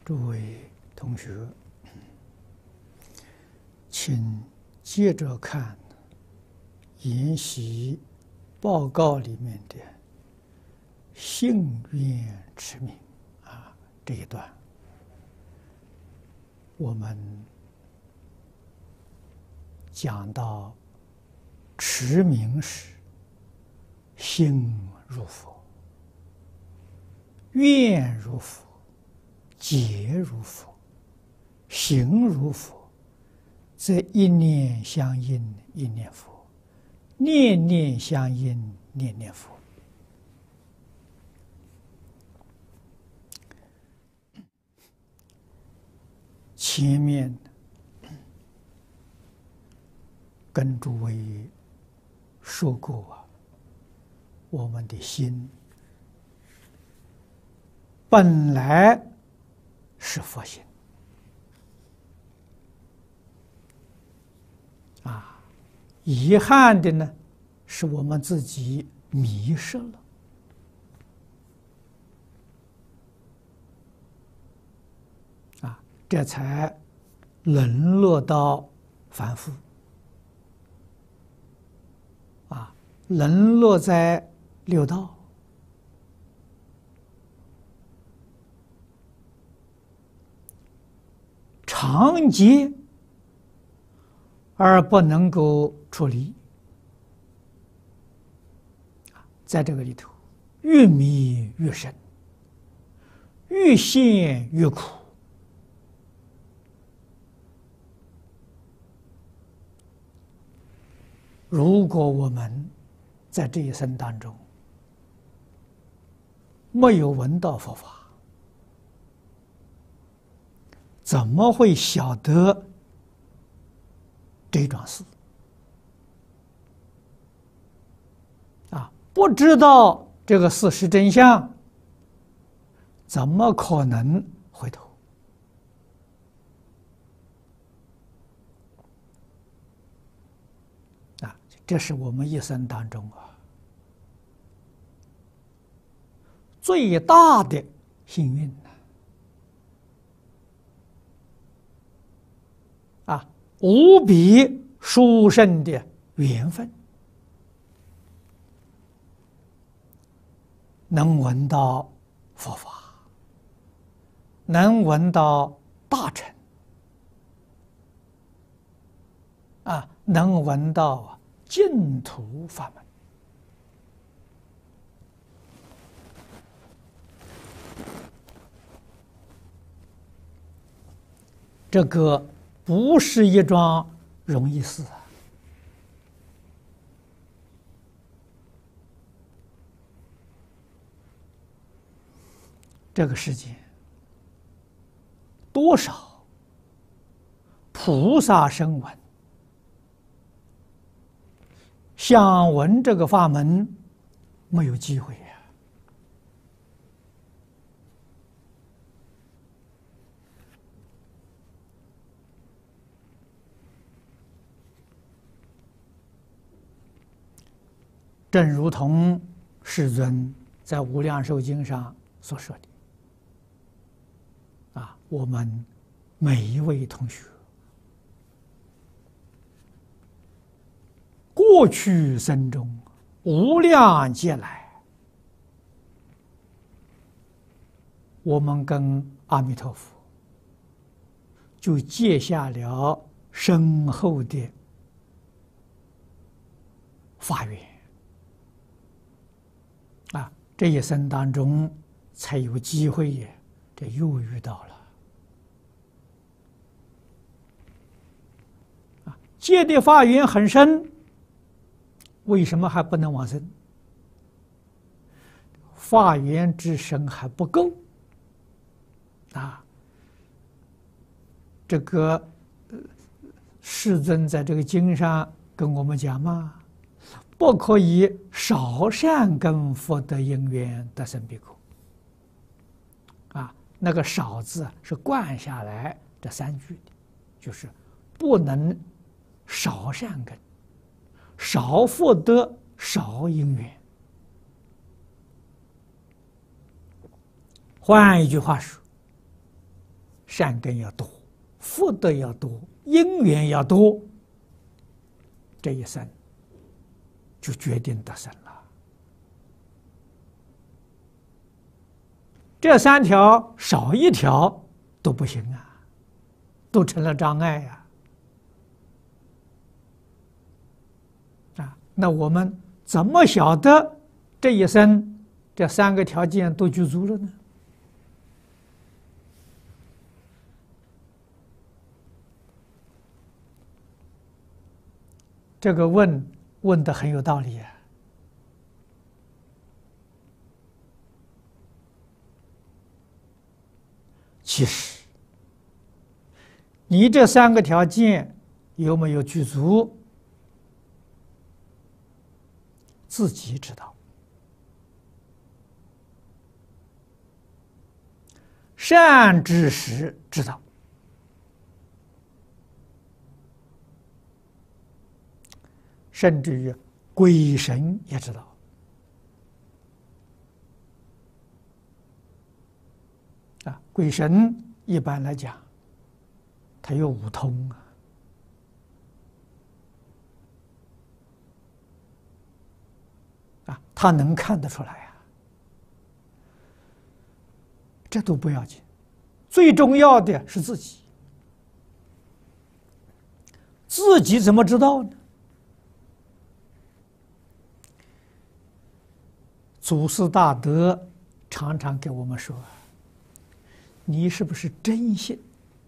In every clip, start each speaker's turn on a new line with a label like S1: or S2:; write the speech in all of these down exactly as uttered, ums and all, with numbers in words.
S1: 诸位同学，请接着看研习报告里面的幸愿持名啊这一段，我们讲到持名时，心如佛，愿如佛，解如佛，行如佛，则一念相应一念佛，念念相应念念佛。前面跟诸位说过啊，我们的心本来是佛心啊，遗憾的呢，是我们自己迷失了啊，这才沦落到凡夫啊，沦落在六道。常结而不能够出离，在这个里头，越迷越深，越陷越苦。如果我们在这一生当中没有闻到佛法，怎么会晓得这桩事啊？不知道这个事实真相，怎么可能回头啊？这是我们一生当中啊最大的幸运呢。啊，无比殊胜的缘分，能闻到佛法，能闻到大乘，啊，能闻到净土法门。这个不是一桩容易事啊！这个世界多少菩萨声闻想闻这个法门，没有机会呀！正如同世尊在《无量寿经》上所说的，啊，我们每一位同学，过去生中无量劫来，我们跟阿弥陀佛就结下了深厚的法缘。啊，这一生当中才有机会也，这又遇到了。啊，结的法缘很深，为什么还不能往生？法缘之深还不够。啊，这个世尊在这个经上跟我们讲嘛。不可以少善根福德因缘得生彼国。啊，那个少字是贯下来这三句的，就是不能少善根、少福德、少因缘。换一句话说， 善根要多，福德要多，因缘要多，这一生就决定得生了。这三条少一条都不行啊，都成了障碍呀！啊，那我们怎么晓得这一生这三个条件都具足了呢？这个问问的很有道理啊。其实，你这三个条件有没有具足，自己知道。善知识知道，甚至于鬼神也知道。啊，鬼神一般来讲，他有五通啊，啊，他能看得出来啊，这都不要紧，最重要的是自己。自己怎么知道呢？祖师大德常常给我们说，你是不是真信？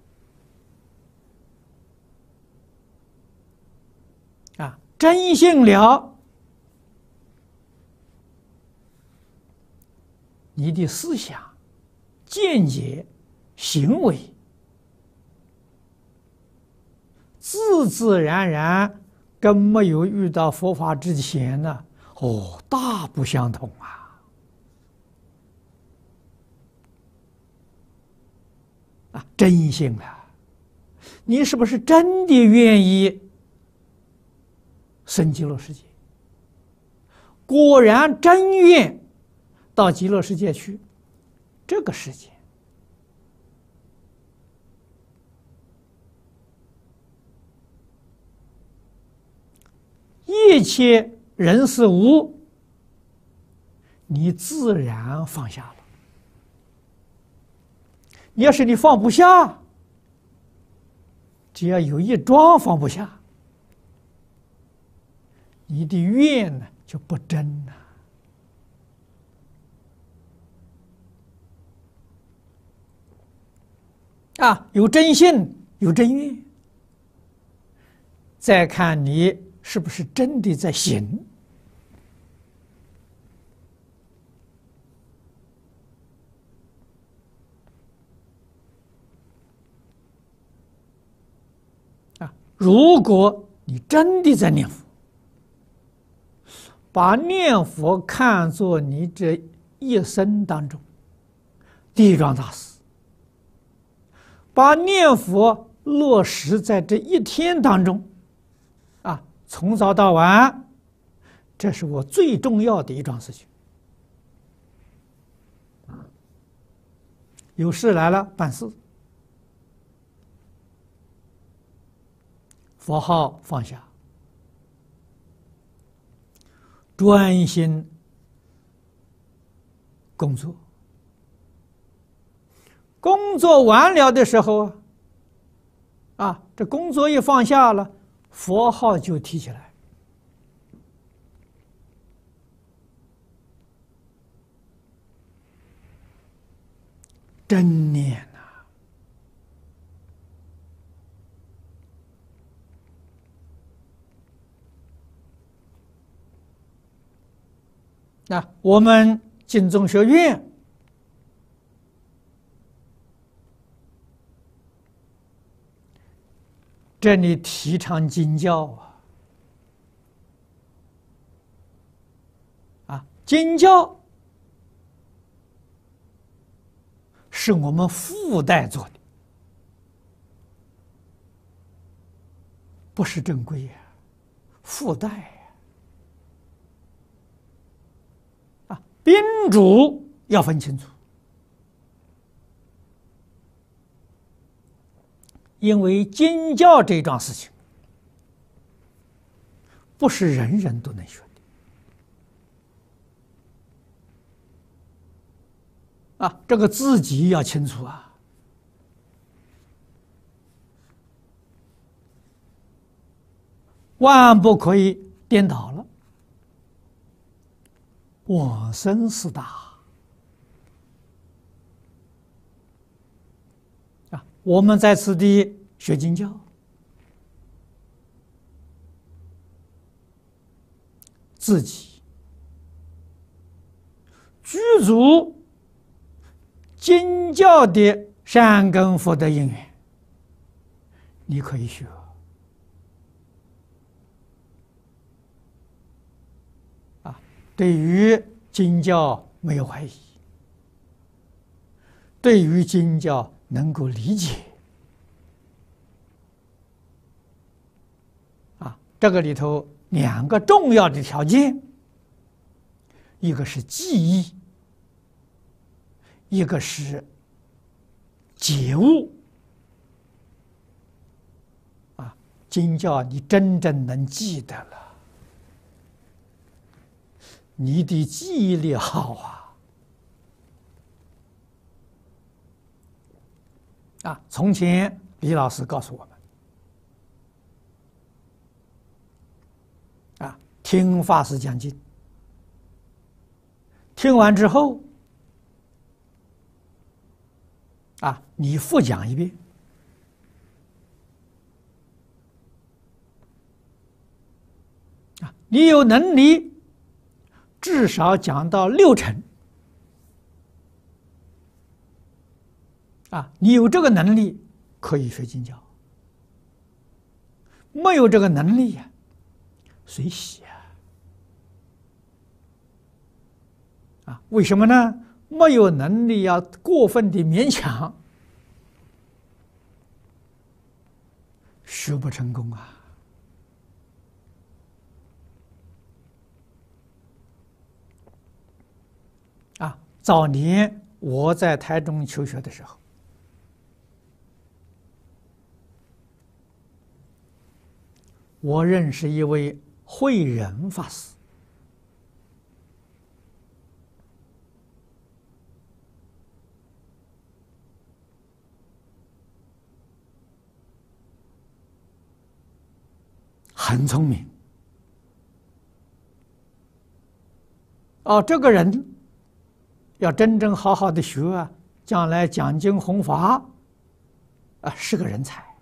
S1: 啊，真信了，你的思想、见解、行为，自自然然跟没有遇到佛法之前呢，哦，大不相同啊！啊，真信了，你是不是真的愿意生极乐世界？果然真愿到极乐世界去，这个世界一切人事物，你自然放下了。要是你放不下，只要有一桩放不下，你的愿呢就不真了。啊，有真信，有真愿，再看你是不是真的在行。啊，如果你真的在念佛，把念佛看作你这一生当中第一桩大事，把念佛落实在这一天当中，啊，从早到晚，这是我最重要的一桩事情。有事来了办事，佛号放下，专心工作。工作完了的时候啊，啊，这工作一放下了，佛号就提起来，真念呐！那我们净宗学院这里提倡经教啊，啊，经教是我们附带做的，不是正规呀，附带呀。啊，宾主要分清楚。 因为经教这桩事情，不是人人都能学的啊，这个自己要清楚啊。万不可以颠倒了，往生四大啊！我们在此地学经教，自己具足经教的善根福德因缘，你可以学。对于经教没有怀疑，对于经教能够理解，啊，这个里头两个重要的条件，一个是记忆，一个是觉悟。啊，经教你真正能记得了。你的记忆力好啊！啊，从前李老师告诉我们，啊，听法师讲经，听完之后，啊，你复讲一遍，啊，你有能力。至少讲到六成，啊，你有这个能力可以学经教，没有这个能力呀、啊，随喜啊！啊，为什么呢？没有能力要过分的勉强，学不成功啊！啊，早年我在台中求学的时候，我认识一位慧仁法师，很聪明。哦，这个人要真正好好的学啊，将来讲经弘法，啊，是个人才。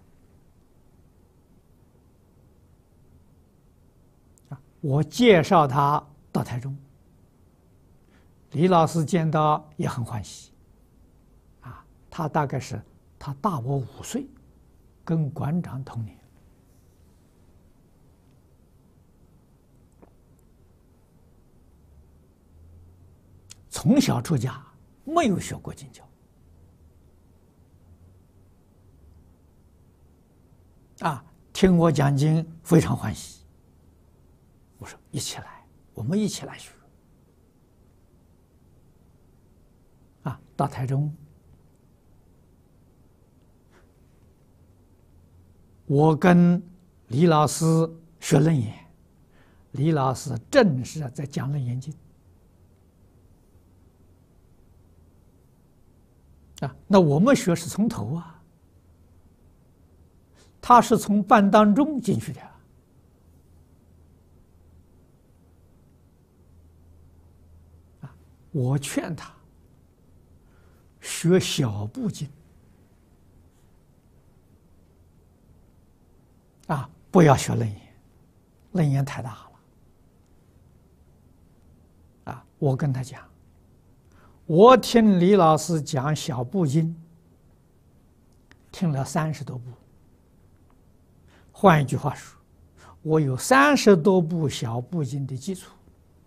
S1: 啊，我介绍他到台中，李老师见到也很欢喜。啊，他大概是他大我五岁，跟馆长同年。从小出家，没有学过经教，啊，听我讲经非常欢喜。我说一起来，我们一起来学。啊，到台中，我跟李老师学楞严，李老师正是在讲楞严经。啊，那我们学是从头啊，他是从半当中进去的。啊，我劝他学小部经，啊，不要学楞严，楞严太大了。啊，我跟他讲。我听李老师讲小部经，听了三十多部。换一句话说，我有三十多部小部经的基础。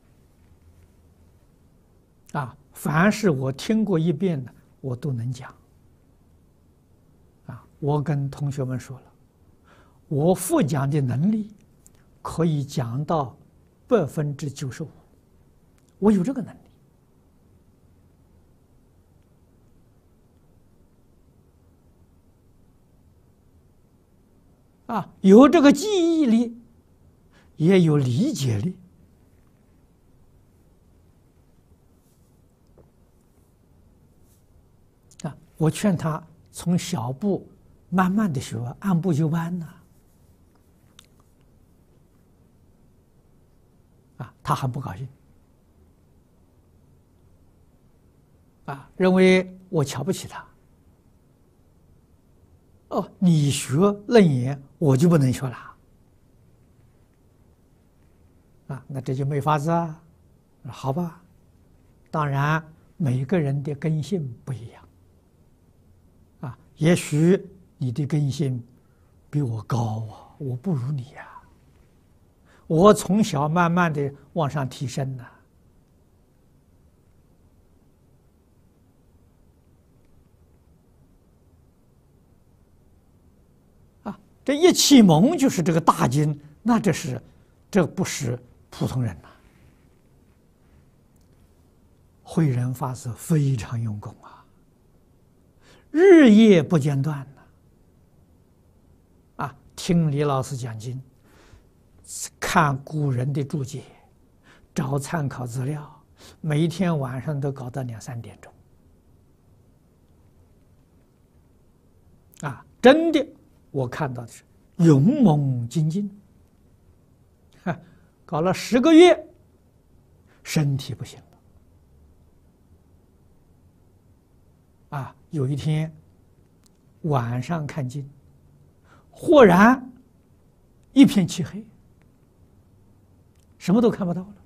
S1: 啊，凡是我听过一遍的，我都能讲。啊，我跟同学们说了，我复讲的能力可以讲到百分之九十五，我有这个能力。 啊，有这个记忆力，也有理解力。啊，我劝他从小步慢慢的学，按部就班呢。啊，他很不高兴。啊，认为我瞧不起他。哦，你学楞严，我就不能学了。啊，那这就没法子啊。好吧，当然每个人的根性不一样。啊，也许你的根性比我高啊，我不如你呀、啊。我从小慢慢的往上提升呢。啊，这一启蒙就是这个大经，那这是，这不是普通人呐。慧仁法师非常用功啊，日夜不间断呢。啊，听李老师讲经，看古人的注解，找参考资料，每一天晚上都搞到两三点钟。啊，真的，我看到的是勇猛精进。哈，搞了十个月，身体不行了。啊，有一天晚上看经，忽然一片漆黑，什么都看不到了。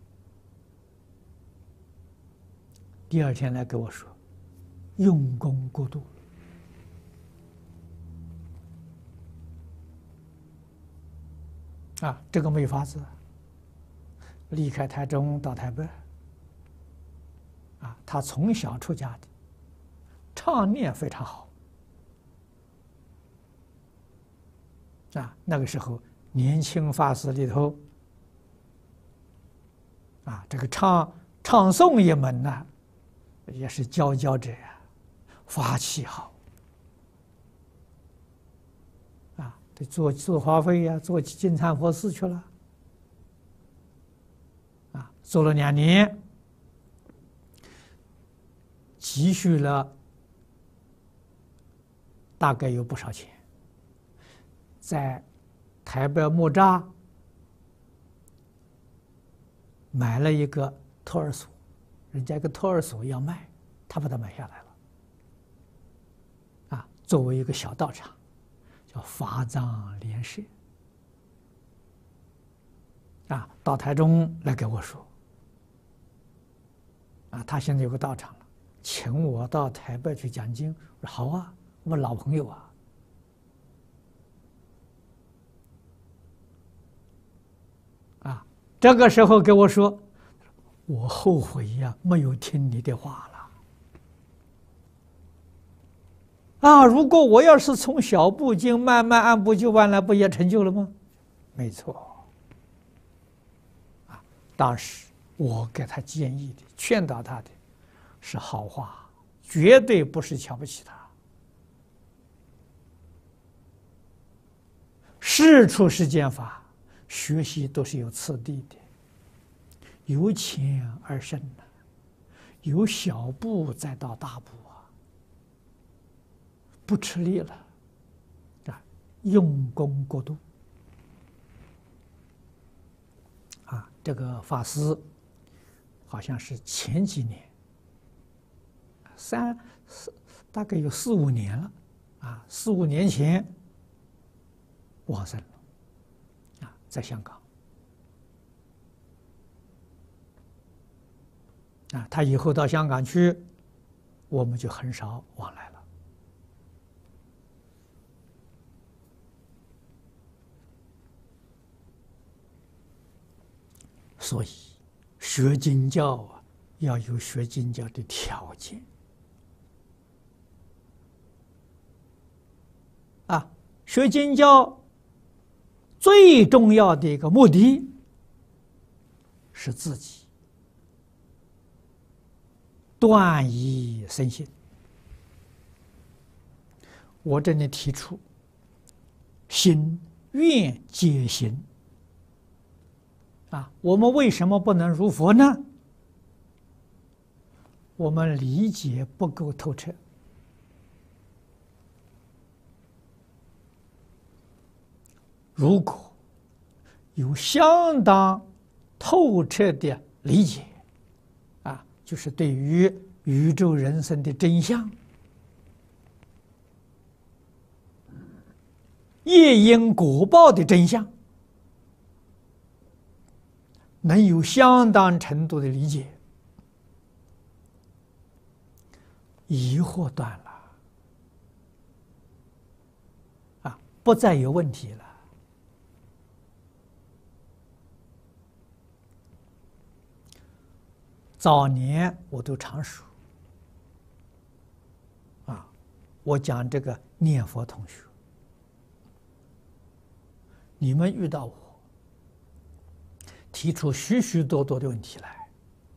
S1: 第二天来跟我说，用功过度。啊，这个没法子。离开台中到台北，啊，他从小出家的，唱念非常好。啊，那个时候年轻法师里头，啊，这个唱唱诵一门呢，也是佼佼者啊，法器好。啊，得做做花费呀、啊，做金忏佛寺去了。啊，做了两年，积蓄了大概有不少钱，在台北木栅买了一个托儿所，人家一个托儿所要卖，他把它买下来了。啊，作为一个小道场，叫法藏莲社。啊，到台中来跟我说，啊，他现在有个道场了，请我到台北去讲经。我说好啊，我们老朋友啊。啊，这个时候跟我说，我后悔呀，没有听你的话了。啊，如果我要是从小部经慢慢按部就班来，不也成就了吗？没错。当时我给他建议的、劝导他的是好话，绝对不是瞧不起他。事出世间法，学习都是有次第的，由浅而深呐，由小步再到大步啊，不吃力了啊，用功过度。啊，这个法师好像是前几年，三四大概有四五年了，啊，四五年前往生了，啊，在香港。啊，他以后到香港去，我们就很少往来了。所以，学经教啊，要有学经教的条件。啊，学经教最重要的一个目的是自己断疑生信。我这里提出，心愿解行啊。我们为什么不能如佛呢？我们理解不够透彻。如果有相当透彻的理解啊，就是对于宇宙人生的真相、业因果报的真相，能有相当程度的理解，疑惑断了啊，不再有问题了。早年我都常说啊，我讲这个念佛同学，你们遇到我，提出许许多多的问题来，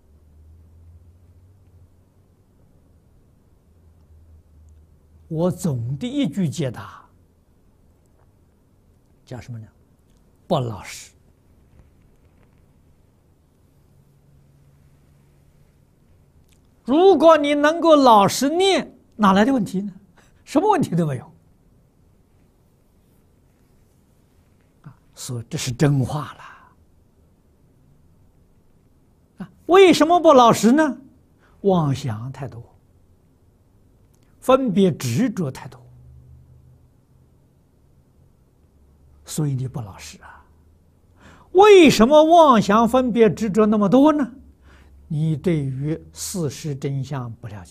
S1: 我总的一句解答叫什么呢？不老实。如果你能够老实念，哪来的问题呢？什么问题都没有。所以这是真话了。啊，为什么不老实呢？妄想太多，分别执着太多，所以你不老实啊。为什么妄想分别执着那么多呢？你对于事实真相不了解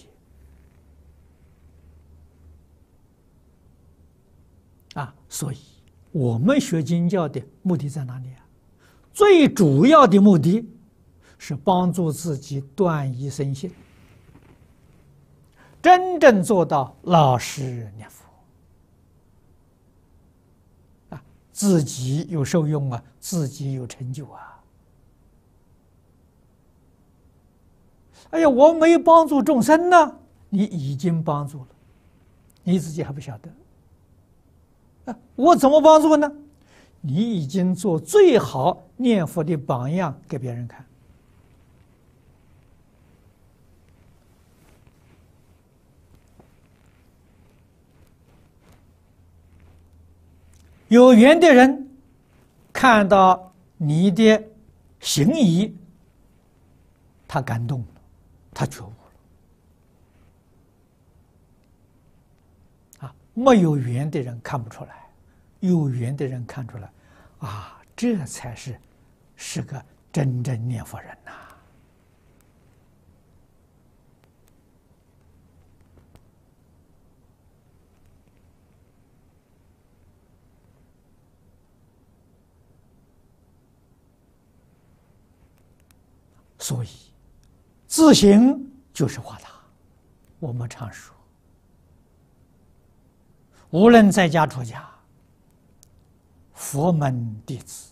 S1: 啊，所以我们学经教的目的在哪里啊？最主要的目的是帮助自己断疑生信，真正做到老实念佛啊，自己有受用啊，自己有成就啊。哎呀，我没帮助众生呢，你已经帮助了，你自己还不晓得。啊，我怎么帮助呢？你已经做最好念佛的榜样给别人看。有缘的人看到你的行仪，他感动了，他觉悟了。啊，没有缘的人看不出来，有缘的人看出来，啊，这才是是个真正念佛人呐。所以自行就是化他。我们常说，无论在家出家，佛门弟子，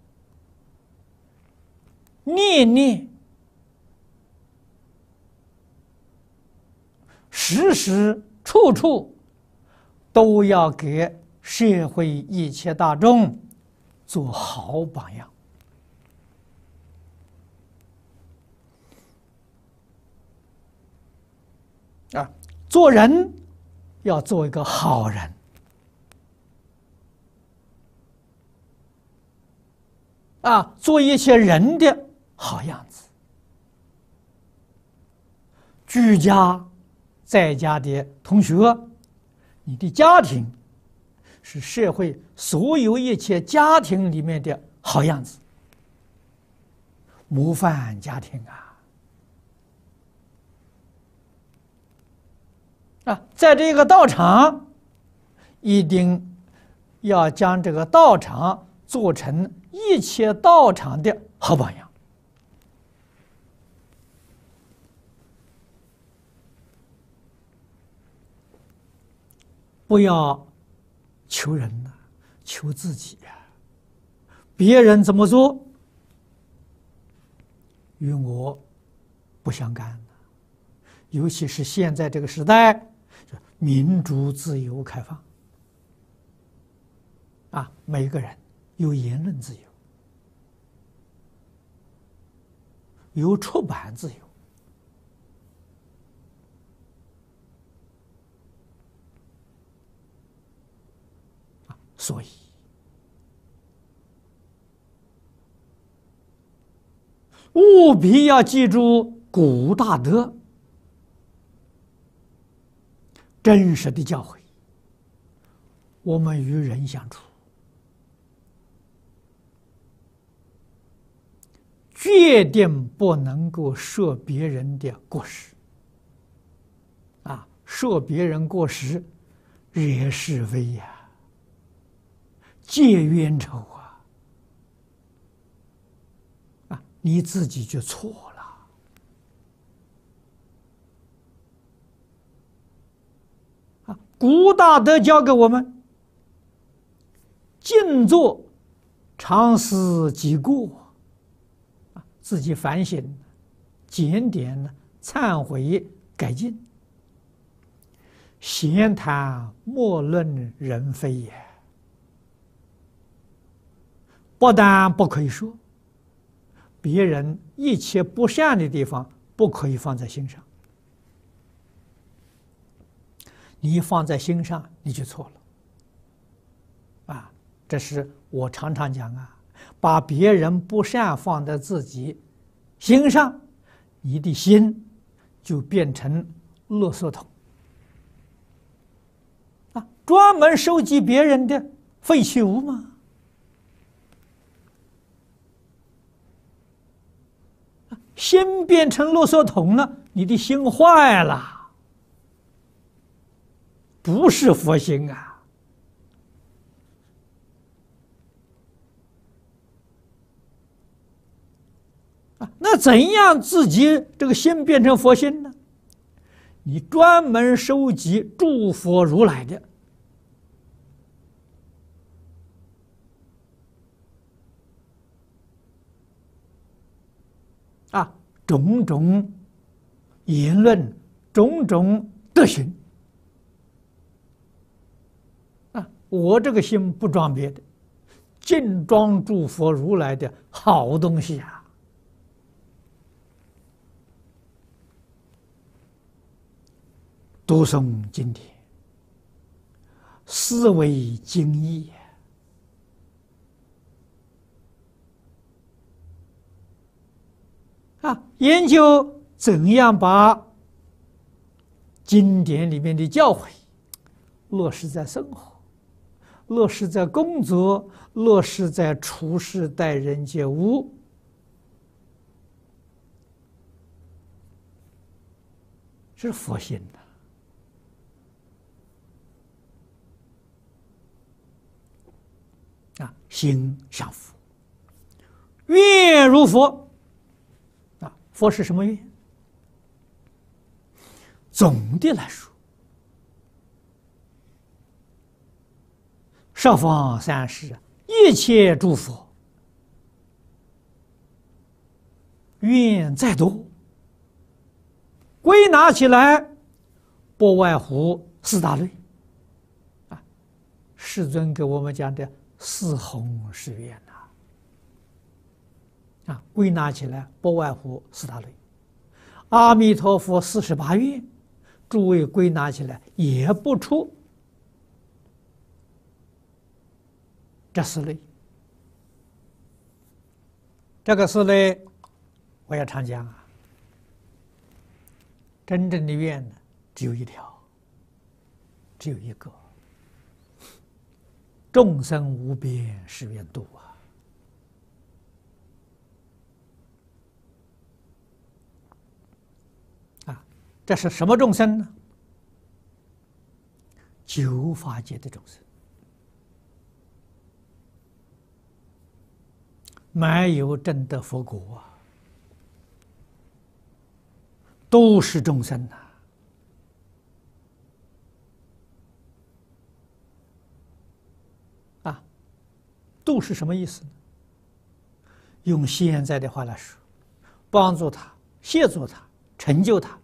S1: 念念时时处处都要给社会一切大众做好榜样。啊，做人要做一个好人，啊，做一切人的好样子。居家在家的同学，你的家庭是社会所有一切家庭里面的好样子，模范家庭啊！啊，在这个道场，一定要将这个道场做成一切道场的好榜样。不要求人呐、啊，求自己呀、啊。别人怎么做，与我不相干。尤其是现在这个时代，民主、自由、开放， 啊，每个人有言论自由，有出版自由。啊，所以务必要记住古大德真实的教诲。我们与人相处，决定不能够说别人的过失。啊，说别人过失，惹是非呀，结冤仇啊！啊，你自己就错了。啊，古大德教给我们。静坐，常思己过，啊，自己反省、检点、忏悔、改进。闲谈莫论人非也，不但不可以说，别人一切不善的地方不可以放在心上。你一放在心上，你就错了。啊。这是我常常讲啊，把别人不善放在自己心上，你的心就变成垃圾桶啊，专门收集别人的废弃物嘛。心变成垃圾桶了，你的心坏了，不是佛心啊。那怎样自己这个心变成佛心呢？你专门收集诸佛如来的啊种种言论、种种德行啊，我这个心不装别的，尽装诸佛如来的好东西啊。读诵经典，思维经义啊，研究怎样把经典里面的教诲落实在生活，落实在工作，落实在处事待人接物。是佛心的。啊，心向佛，愿如佛。啊，佛是什么愿？总的来说，十方三世一切诸佛，愿再多，归纳起来，不外乎四大类。啊，世尊给我们讲的四弘誓愿呐，啊，归纳起来不外乎四大类。阿弥陀佛四十八愿，诸位归纳起来也不出这四类。这个四类，我也常讲啊，真正的愿呢，只有一条，只有一个。众生无边誓愿度啊！啊，这是什么众生呢？九法界的众生，没有证得佛果啊，都是众生呐。啊，度是什么意思呢？用现在的话来说，帮助他、协助他、成就他。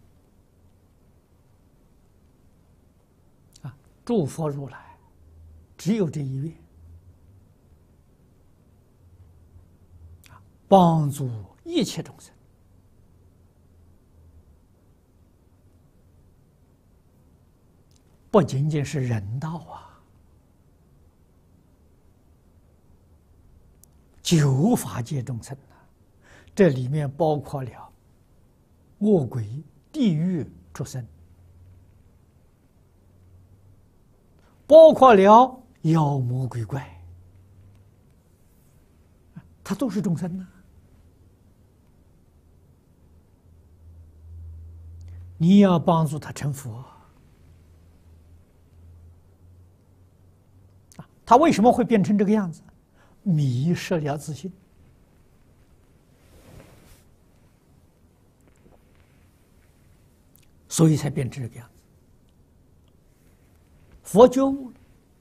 S1: 啊，诸佛如来只有这一愿，帮助一切众生。不仅仅是人道啊，九法界众生啊，这里面包括了恶鬼、地狱畜生，包括了妖魔鬼怪，他都是众生呐。你要帮助他成佛。他为什么会变成这个样子？迷失了自信，所以才变成这个样子。佛觉悟了，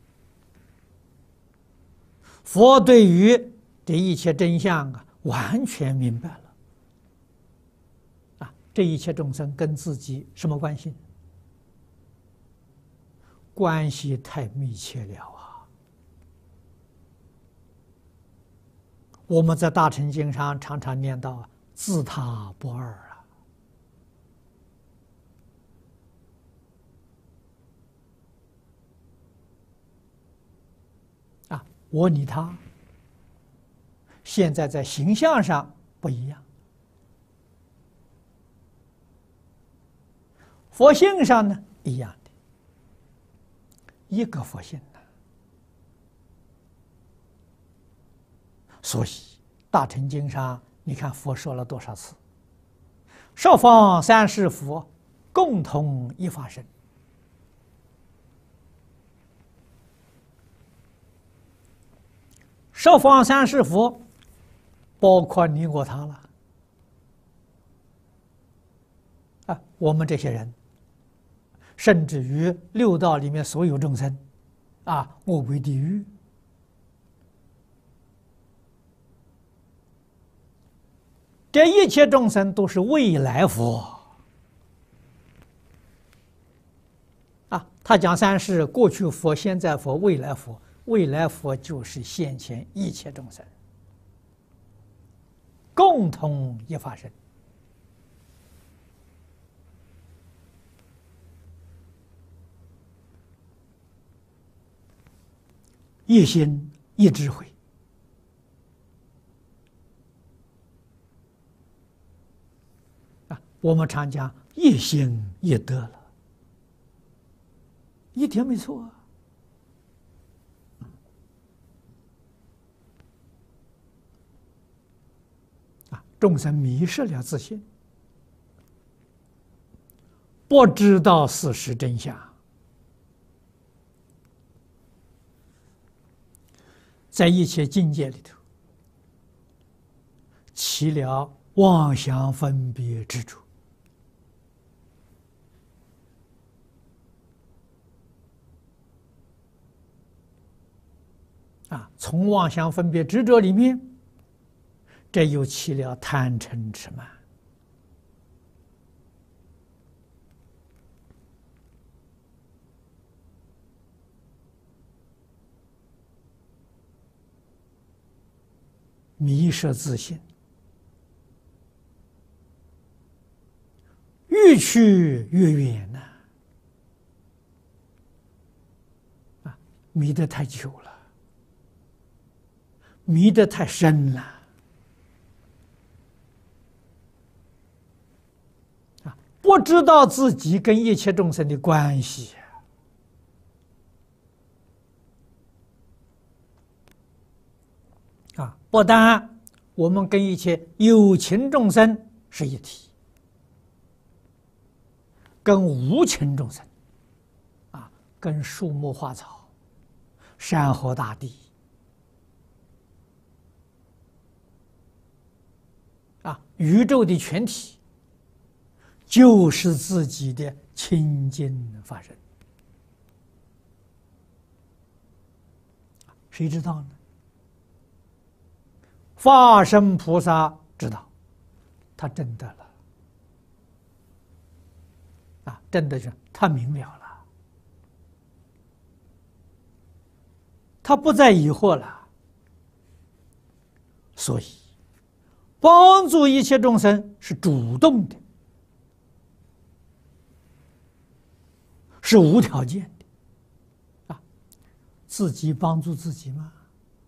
S1: 佛对于这一切真相啊，完全明白了。啊，这一切众生跟自己什么关系？关系太密切了啊！我们在大乘经上常常念到“自他不二”啊，啊，我你他，现在在形象上不一样，佛性上呢一样的，一个佛性。所以，《大乘经》上，你看佛说了多少次？十方三世佛，共同一法身。十方三世佛，包括你我他了。啊，我们这些人，甚至于六道里面所有众生，啊，恶鬼地狱。这一切众生都是未来佛啊！他讲三世：过去佛、现在佛、未来佛。未来佛就是现前一切众生，共同一法身。一心一智慧。我们常讲一心一德了，一点没错啊！啊，众生迷失了自信，不知道事实真相，在一切境界里头，起了妄想分别执着。啊，从妄想分别执着里面，这又起了贪嗔痴慢。迷失自信，越去越远呐！啊，迷得太久了。迷得太深了啊！不知道自己跟一切众生的关系啊！不但我们跟一切有情众生是一体，跟无情众生啊，跟树木花草、山河大地。啊，宇宙的全体就是自己的清净法身，谁知道呢？法身菩萨知道，他真的了，啊，真的是他明了了。 他不再疑惑了。所以，帮助一切众生是主动的，是无条件的。啊，自己帮助自己吗？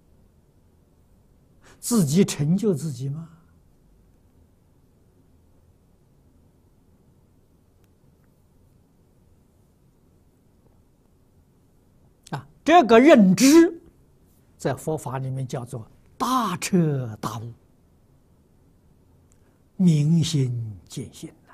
S1: 自己成就自己吗？啊，这个认知，在佛法里面叫做大彻大悟、明心见性呐。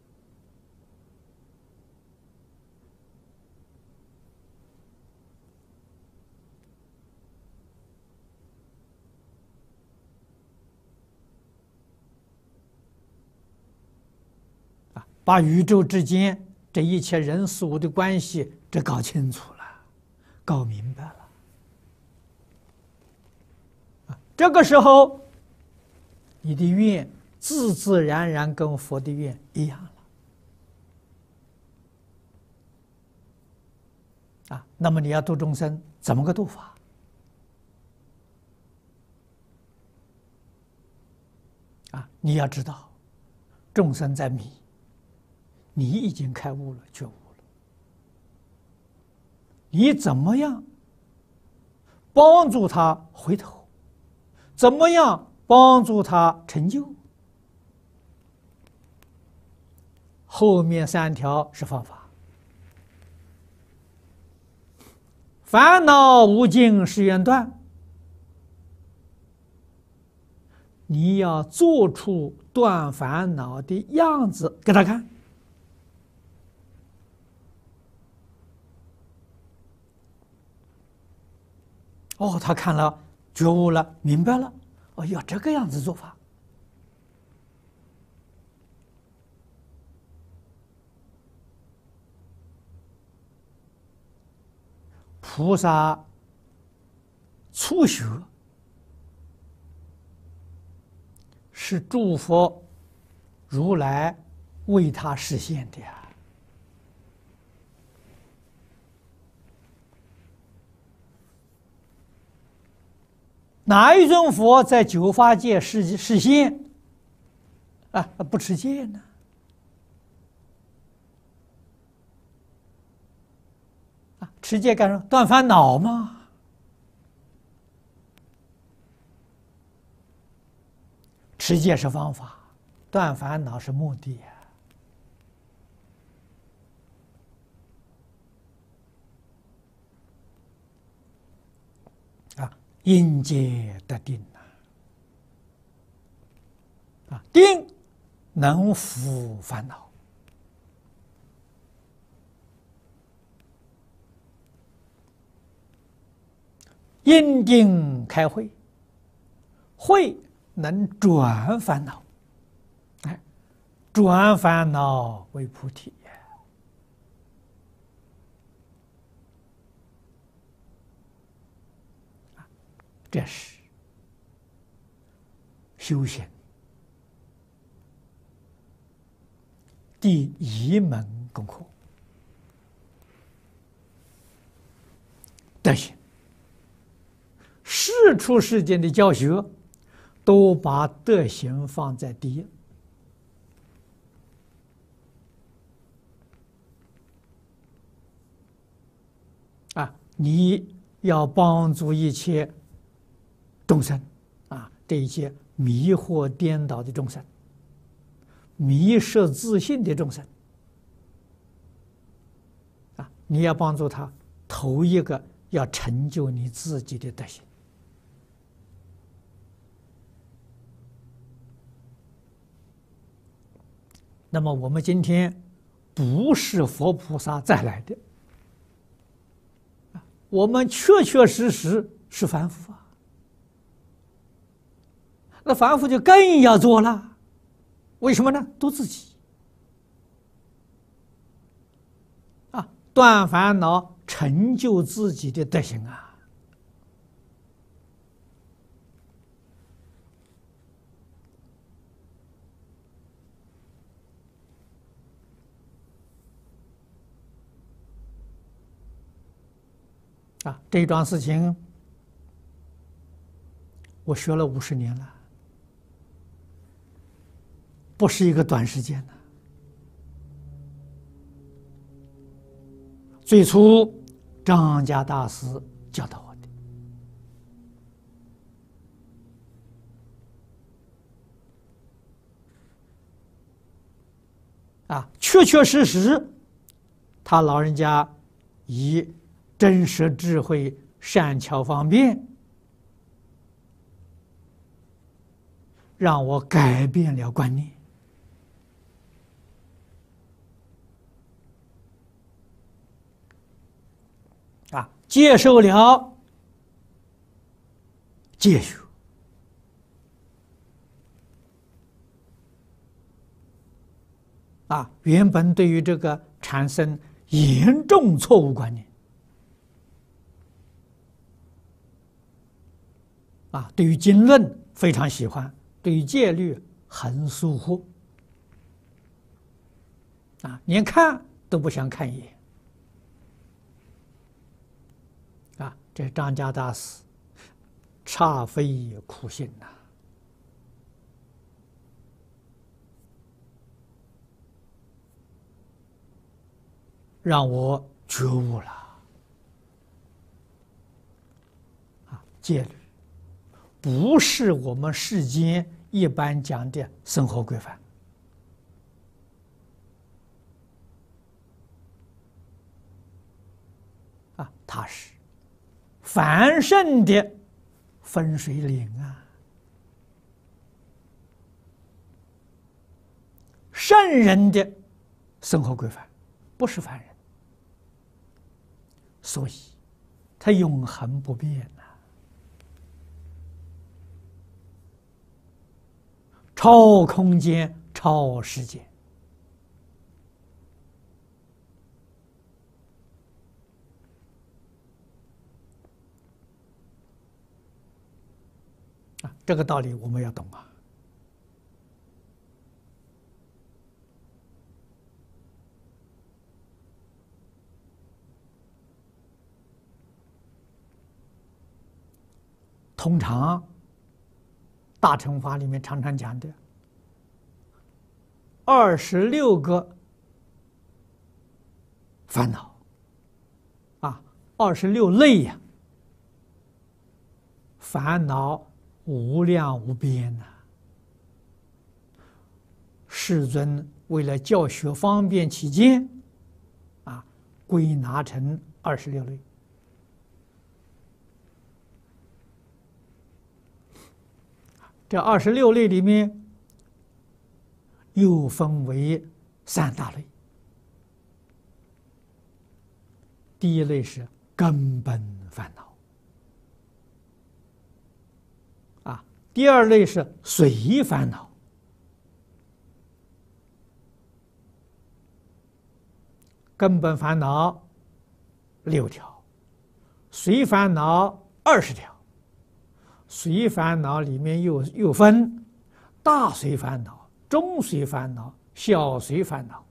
S1: 啊，把宇宙之间这一切人事物的关系，这搞清楚了，搞明白了。这个时候，你的愿自自然然跟佛的愿一样了。啊，那么你要度众生，怎么个度法？啊，你要知道，众生在迷，你已经开悟了，觉悟了。你怎么样帮助他回头？怎么样帮助他成就？后面三条是方法：烦恼无尽誓愿断，你要做出断烦恼的样子给他看。哦，他看了。觉悟了，明白了，哦，要这个样子做法。菩萨初学是诸佛如来为他实现的呀。哪一尊佛在九法界示示现啊？不持戒呢？啊，持戒干什么？断烦恼嘛。持戒是方法，断烦恼是目的呀。啊，因戒得定呐！啊，定能伏烦恼，因定开慧，慧能转烦恼，哎，转烦恼为菩提。这是修行第一门功课，德行。世出世间的教学都把德行放在第一。啊，你要帮助一切众生啊，这一些迷惑颠倒的众生，迷失自信的众生啊，你要帮助他，头一个要成就你自己的德行。那么我们今天不是佛菩萨再来的，我们确确实实是凡夫啊。那凡夫就更要做了，为什么呢？度自己啊，断烦恼，成就自己的德行啊。啊，这桩事情我学了五十年了，不是一个短时间的。最初张家大师教导我的，啊，确确实实，他老人家以真实智慧、善巧方便，让我改变了观念。啊，接受了戒学，啊，原本对于这个产生严重错误观念，啊，对于经论非常喜欢，对于戒律很疏忽，啊，连看都不想看一眼。啊，这张家大师煞费苦心呐、啊，让我觉悟了。啊，戒律不是我们世间一般讲的生活规范，啊，它是凡圣的分水岭啊，圣人的生活规范，不是凡人，所以它永恒不变呐、啊，超空间、超时间。啊，这个道理我们要懂啊。通常大乘法里面常常讲的二十六个烦恼啊，二十六类呀、啊，烦恼无量无边呐、啊。世尊为了教学方便起见，啊，归纳成二十六类。这二十六类里面又分为三大类。第一类是根本烦恼，啊，第二类是随烦恼，根本烦恼六条，随烦恼二十条。随烦恼里面又又分大随烦恼、中随烦恼、小随烦恼。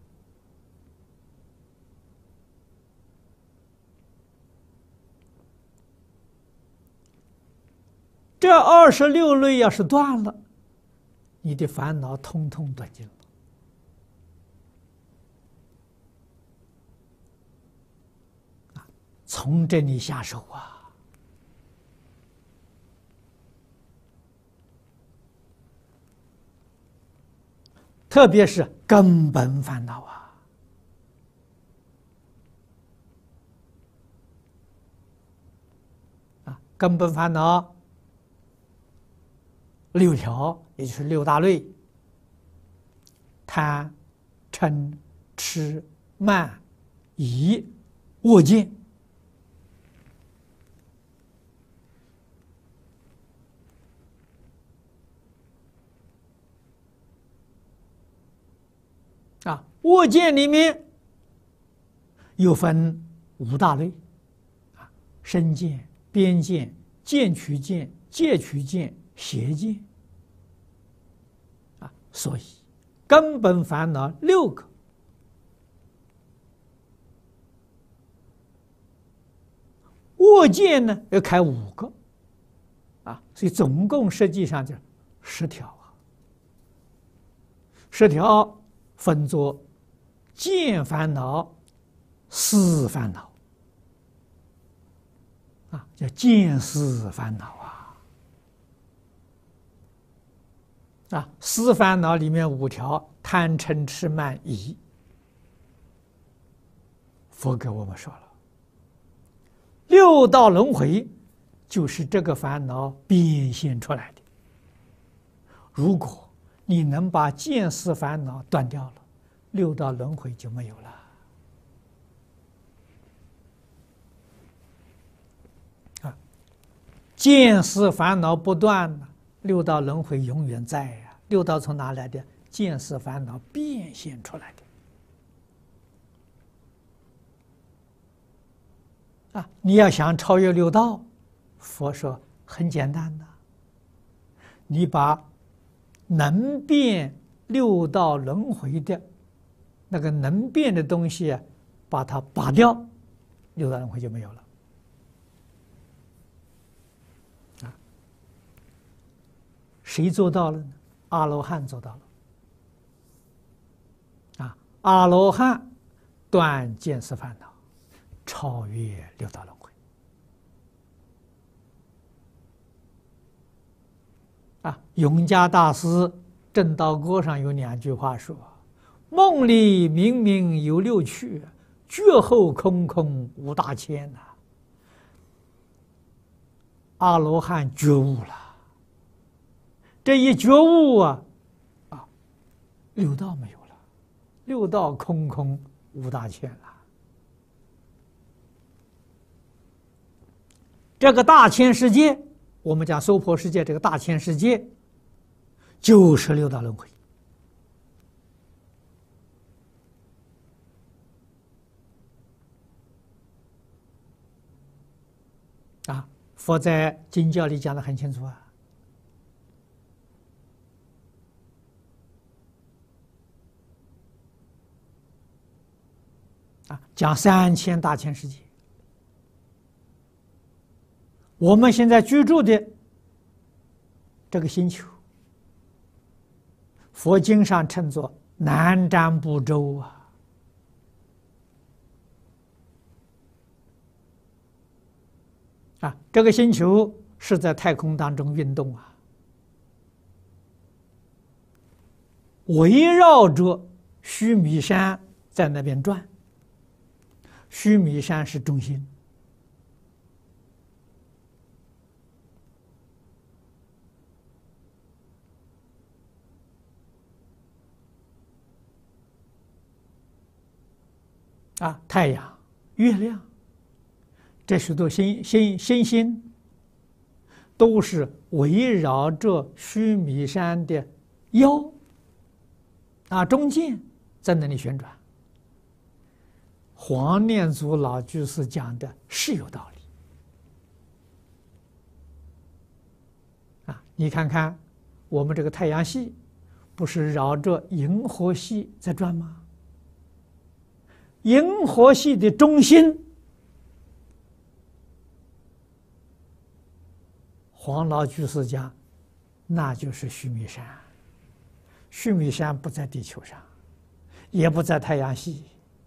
S1: 这二十六类要是断了，你的烦恼通通断尽了。啊，从这里下手啊。特别是根本烦恼啊，啊，根本烦恼六条，也就是六大类：贪、嗔、痴、慢、疑、恶见。啊，恶见里面又分五大类，啊，身见、边见、见取见、戒取见、邪见。啊，所以根本烦恼六个，恶见呢要开五个， 啊，所以总共实际上就十条啊，十条分作见烦恼、思烦恼啊，叫见思烦恼啊。啊，思烦恼里面五条：贪嗔痴慢疑。佛给我们说了，六道轮回就是这个烦恼变现出来的。如果你能把见思烦恼断掉了，六道轮回就没有了。啊，见思烦恼不断，六道轮回永远在呀。六道从哪来的？见思烦恼变现出来的。啊，你要想超越六道，佛说很简单的，你把能变六道轮回的那个能变的东西啊，把它拔掉，六道轮回就没有了。啊，谁做到了呢？阿罗汉做到了。啊，阿罗汉断见思烦恼，超越六道轮回。啊，永嘉大师正道歌上有两句话说：“梦里明明有六趣，觉后空空无大千呐。”阿罗汉觉悟了，这一觉悟啊，啊，六道没有了，六道空空无大千了。这个大千世界，我们讲娑婆世界，这个大千世界就是六道轮回。啊，佛在经教里讲得很清楚啊。啊，讲三千大千世界。我们现在居住的这个星球，佛经上称作南瞻部洲啊。啊，这个星球是在太空当中运动啊，围绕着须弥山在那边转，须弥山是中心。啊，太阳、月亮，这许多星星星星，都是围绕着须弥山的腰啊中间在那里旋转。黄念祖老居士讲的是有道理啊！你看看，我们这个太阳系不是绕着银河系在转吗？银河系的中心，黄老居士讲，那就是须弥山。须弥山不在地球上，也不在太阳系。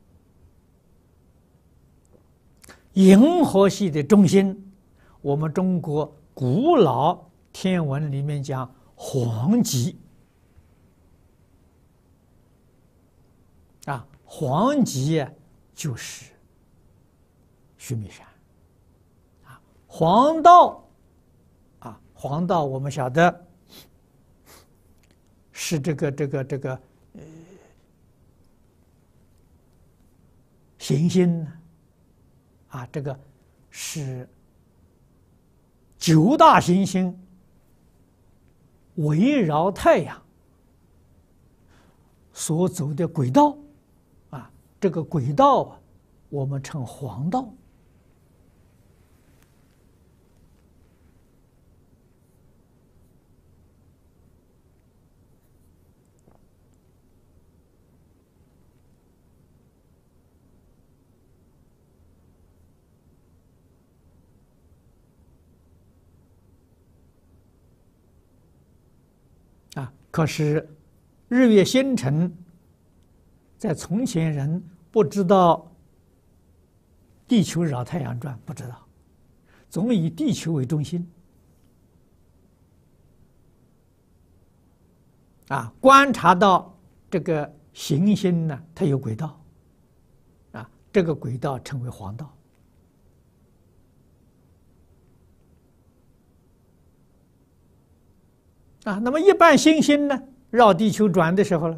S1: 银河系的中心，我们中国古老天文里面讲黄极啊。黄极就是须弥山啊，黄道啊，黄道我们晓得是这个这个这个呃行星啊，这个是九大行星围绕太阳所走的轨道。这个轨道啊，我们称黄道。 啊，可是日月星辰，在从前人不知道地球绕太阳转，不知道，总以地球为中心。啊，观察到这个行星呢，它有轨道，啊，这个轨道称为黄道。啊，那么一般行星呢，绕地球转的时候呢，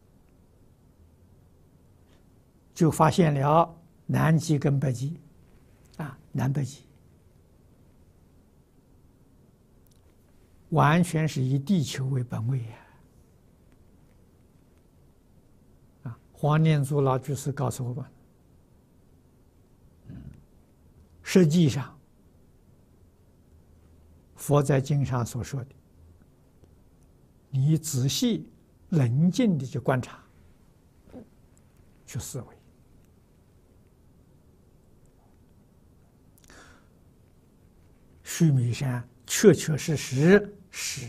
S1: 就发现了南极跟北极，啊，南北极，完全是以地球为本位呀。啊，黄念祖老居士告诉我们，实际上，佛在经上所说的，你仔细冷静的去观察，去思维，须弥山确确实实是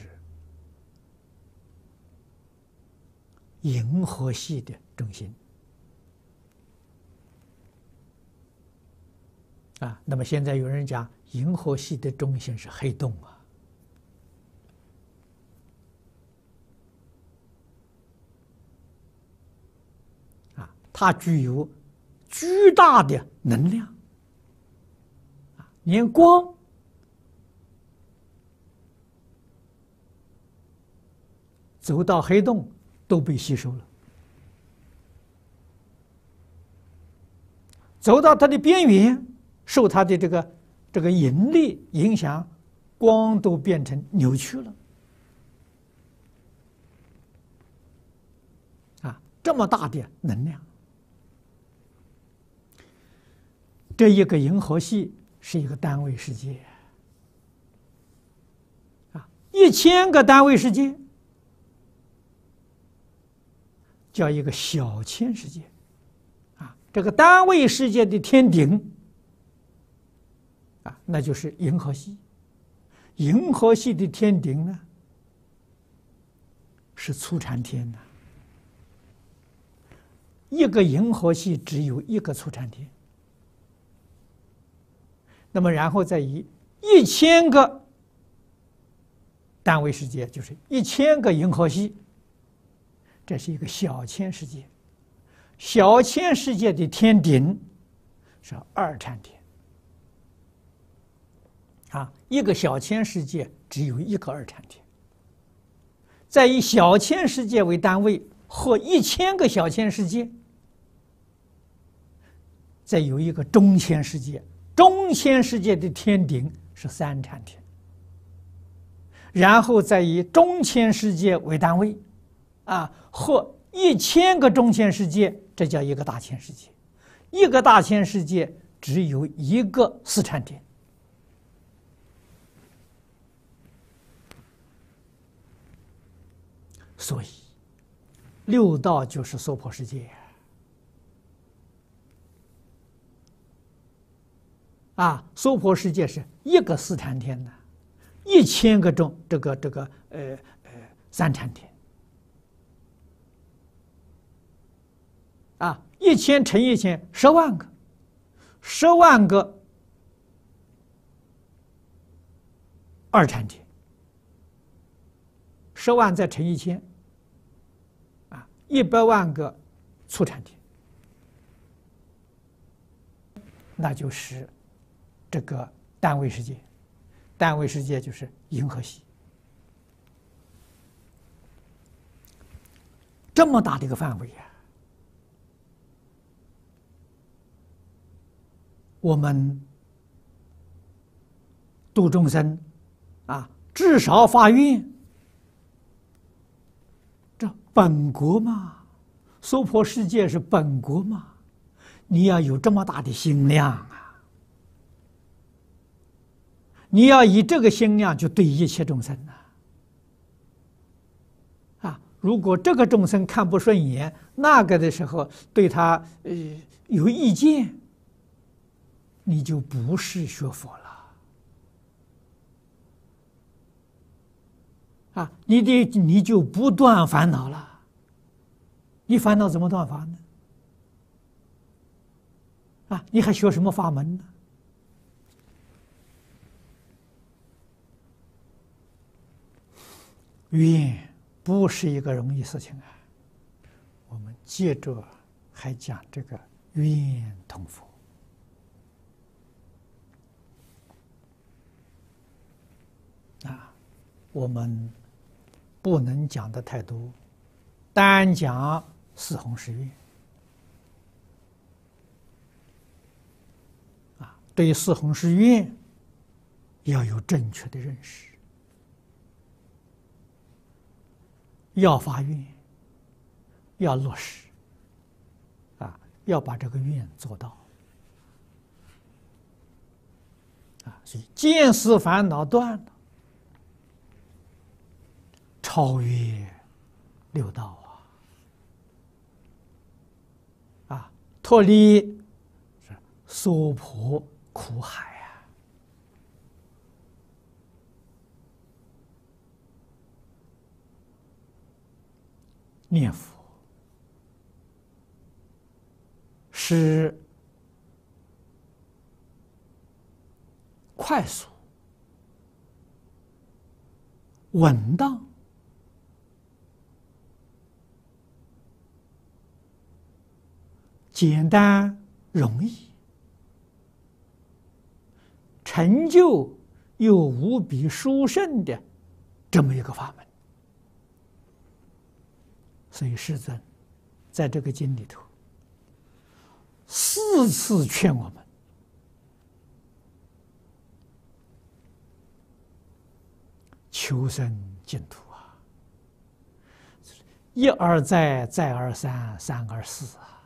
S1: 银河系的中心啊。那么现在有人讲银河系的中心是黑洞啊。它具有巨大的能量，连光走到黑洞都被吸收了，走到它的边缘，受它的这个这个引力影响，光都变成扭曲了。啊，这么大的能量！这一个银河系是一个单位世界，啊，一千个单位世界叫一个小千世界，啊，这个单位世界的天顶，啊，那就是银河系。银河系的天顶呢，是初禅天呐。一个银河系只有一个初禅天。那么，然后再以一千个单位世界，就是一千个银河系，这是一个小千世界。小千世界的天顶是二禅天，啊，一个小千世界只有一个二禅天。再以小千世界为单位，或一千个小千世界，再有一个中千世界。中千世界的天顶是三禅天，然后再以中千世界为单位，啊，或一千个中千世界，这叫一个大千世界。一个大千世界只有一个四禅天，所以六道就是娑婆世界。啊，娑婆世界是一个四禅天的，一千个中这个这个呃呃三禅天，啊，一千乘一千，十万个，十万个二禅天，十万再乘一千，啊，一百万个初禅天，那就是。这个单位世界，单位世界就是银河系，这么大的一个范围啊！我们度众生啊，至少发愿，这本国嘛，娑婆世界是本国嘛，你要有这么大的心量啊！你要以这个心量去对一切众生呐，啊！如果这个众生看不顺眼，那个的时候对他呃有意见，你就不是学佛了。 啊，你的你就不断烦恼了。你烦恼怎么断法呢？啊，你还学什么法门呢？愿不是一个容易事情啊。我们接着还讲这个愿同佛。啊，我们不能讲的太多，单讲四弘誓愿。啊，对于四弘誓愿要有正确的认识，要发愿，要落实，啊，要把这个愿做到。啊，所以见思烦恼断了，超越六道啊！啊，脱离是娑婆苦海啊！念佛是快速、稳当、简单、容易，成就又无比殊胜的这么一个法门。所以世尊在这个经里头四次劝我们求生净土啊，一而再，再而三，三而四啊，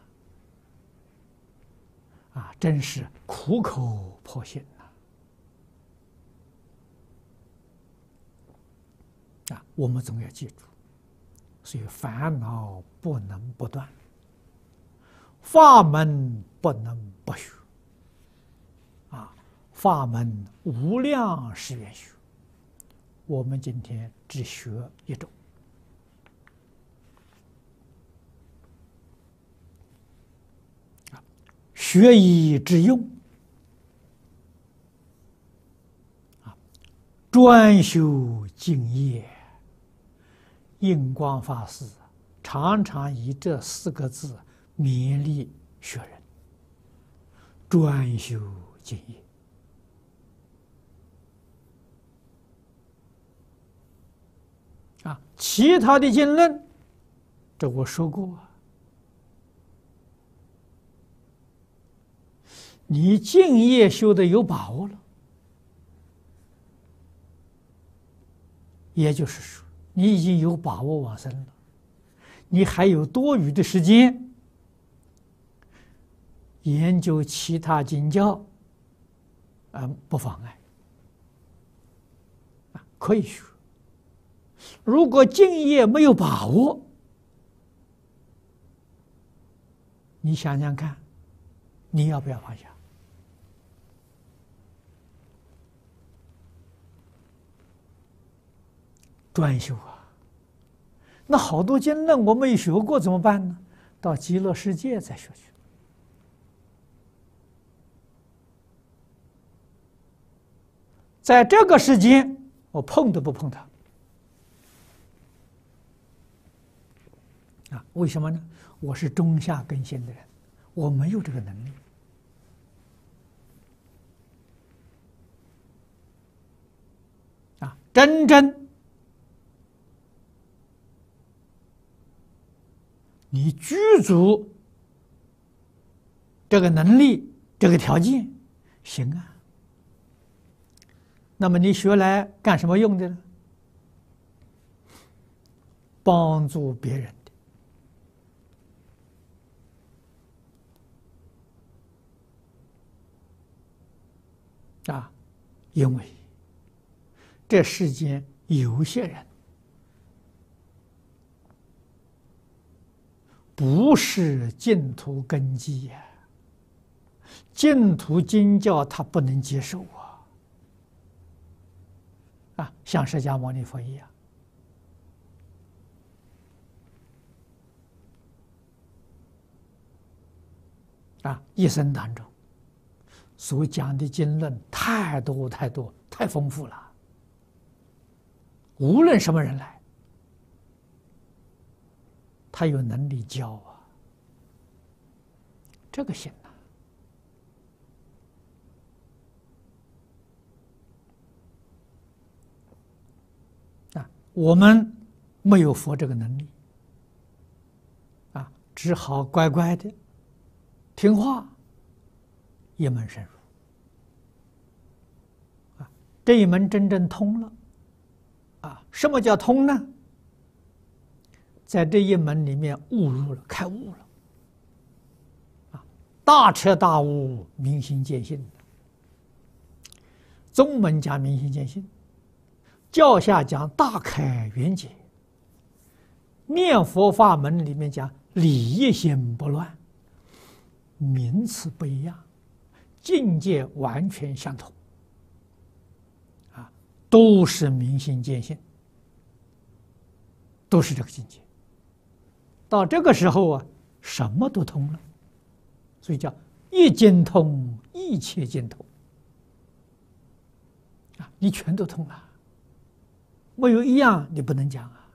S1: 啊，真是苦口婆心呐！啊，我们总要记住，所以烦恼不能不断，法门不能不学，啊，法门无量誓愿学。我们今天只学一种，啊，学以致用，啊，专修净业。印光法师常常以这四个字勉励学人：专修净业。啊，其他的经论，这我说过，你净业修的有把握了，也就是说，你已经有把握往生了，你还有多余的时间研究其他经教，啊，不妨碍，啊，可以学。如果净业没有把握，你想想看，你要不要放下？专修啊！那好多经论我没学过怎么办呢？到极乐世界再学去。在这个世间，我碰都不碰它。啊，为什么呢？我是中下根性的人，我没有这个能力。啊，真正你具足这个能力、这个条件，行啊。那么你学来干什么用的呢？帮助别人的啊，因为这世间有些人不是净土根基呀，净土经教他不能接受啊。啊，像释迦牟尼佛一样， 啊，一生当中所讲的经论太多太多，太丰富了。无论什么人来，他有能力教啊，这个行啊。啊，我们没有佛这个能力，啊，只好乖乖的听话，一门深入。啊，这一门真正通了。啊，什么叫通呢？在这一门里面悟入了，开悟了，啊，大彻大悟，明心见性。宗门讲明心见性，教下讲大开圆解，念佛法门里面讲理一心不乱，名词不一样，境界完全相同。都是明心见性，都是这个境界。到这个时候啊，什么都通了，所以叫一经通，一切尽通啊！你全都通了，没有一样你不能讲啊！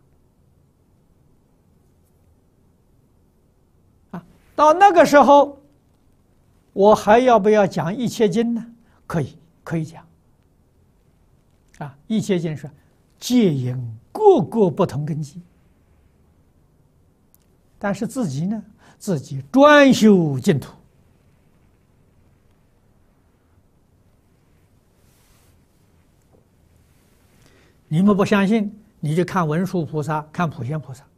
S1: 啊，到那个时候，我还要不要讲一切经呢？可以，可以讲。啊，一切经是皆因各个不同根基，但是自己呢，自己专修净土，你们不相信，你就看文殊菩萨，看普贤菩萨。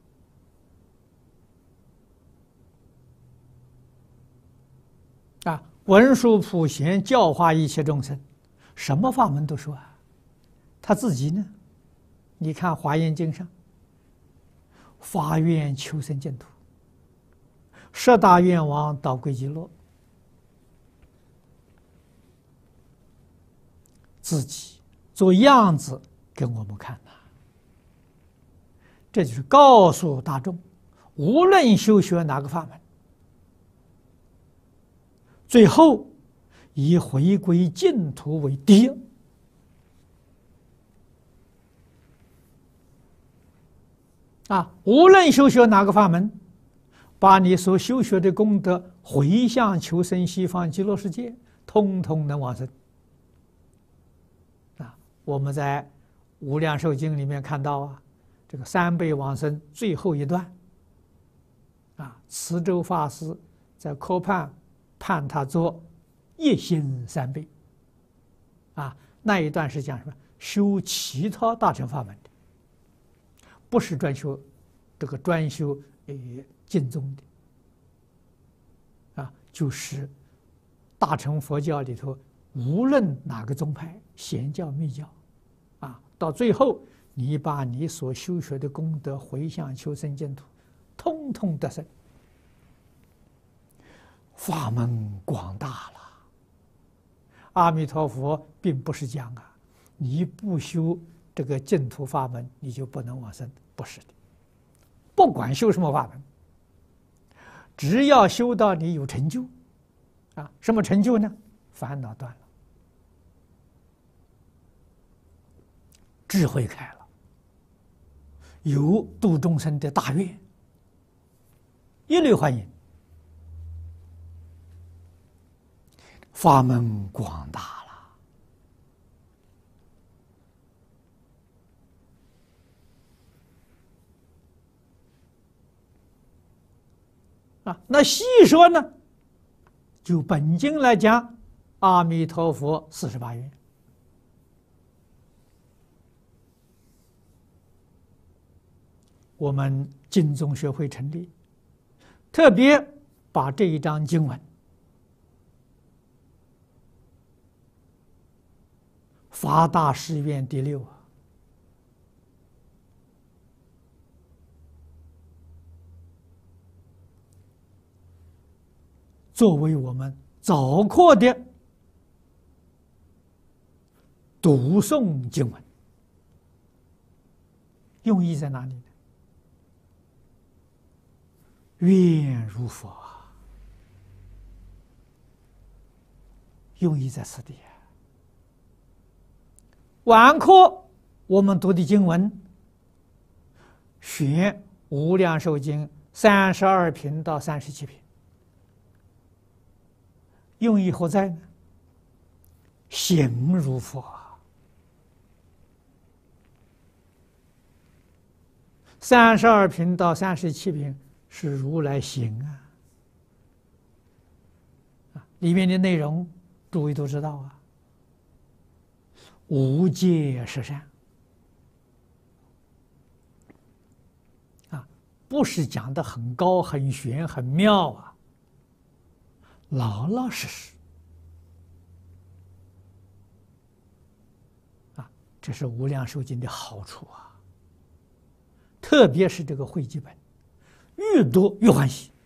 S1: 啊，文殊普贤教化一切众生，什么法门都说啊。他自己呢？你看《华严经》上，发愿求生净土，十大愿王到归极乐，自己做样子给我们看呐。这就是告诉大众，无论修学哪个法门，最后以回归净土为第一。啊，无论修学哪个法门，把你所修学的功德回向求生西方极乐世界，通通能往生。啊，我们在《无量寿经》里面看到啊，这个三辈往生最后一段，啊，慈州法师在科判判他做一心三辈，啊，那一段是讲什么？修其他大乘法门的。不是专修这个专修呃净宗的啊，就是大乘佛教里头，无论哪个宗派，显教密教啊，到最后你把你所修学的功德回向求生净土，通通得生，法门广大了。阿弥陀佛并不是讲啊，你不修这个净土法门，你就不能往生。不是的，不管修什么法门，只要修到你有成就，啊，什么成就呢？烦恼断了，智慧开了，有度众生的大愿，一律欢迎，法门广大了。啊，那细说呢，就本经来讲，阿弥陀佛四十八愿，我们经宗学会成立，特别把这一章经文发大誓愿第六啊，作为我们早课的读诵经文，用意在哪里呢？愿如佛啊， 用意在此地。晚课我们读的经文，选《无量寿经》三十二品到三十七品，用意何在呢？行如佛。三十二品到三十七品是如来行啊，啊，里面的内容诸位都知道啊，无戒十善啊，不是讲的很高、很玄、很妙啊，老老实实啊，这是《无量寿经》的好处啊。特别是这个汇集本，越多越欢喜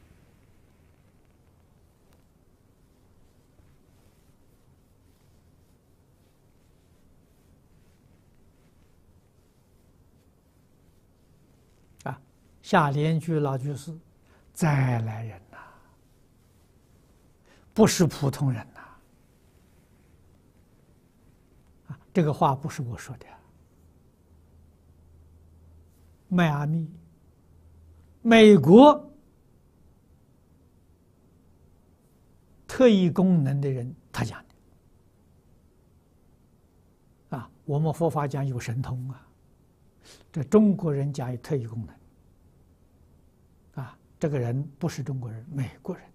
S1: 啊！夏莲居老居士，再来人呐、啊，不是普通人呐、啊！啊，这个话不是我说的。迈阿密，美国特异功能的人他讲的啊，我们佛法讲有神通啊，这中国人讲有特异功能啊，这个人不是中国人，美国人。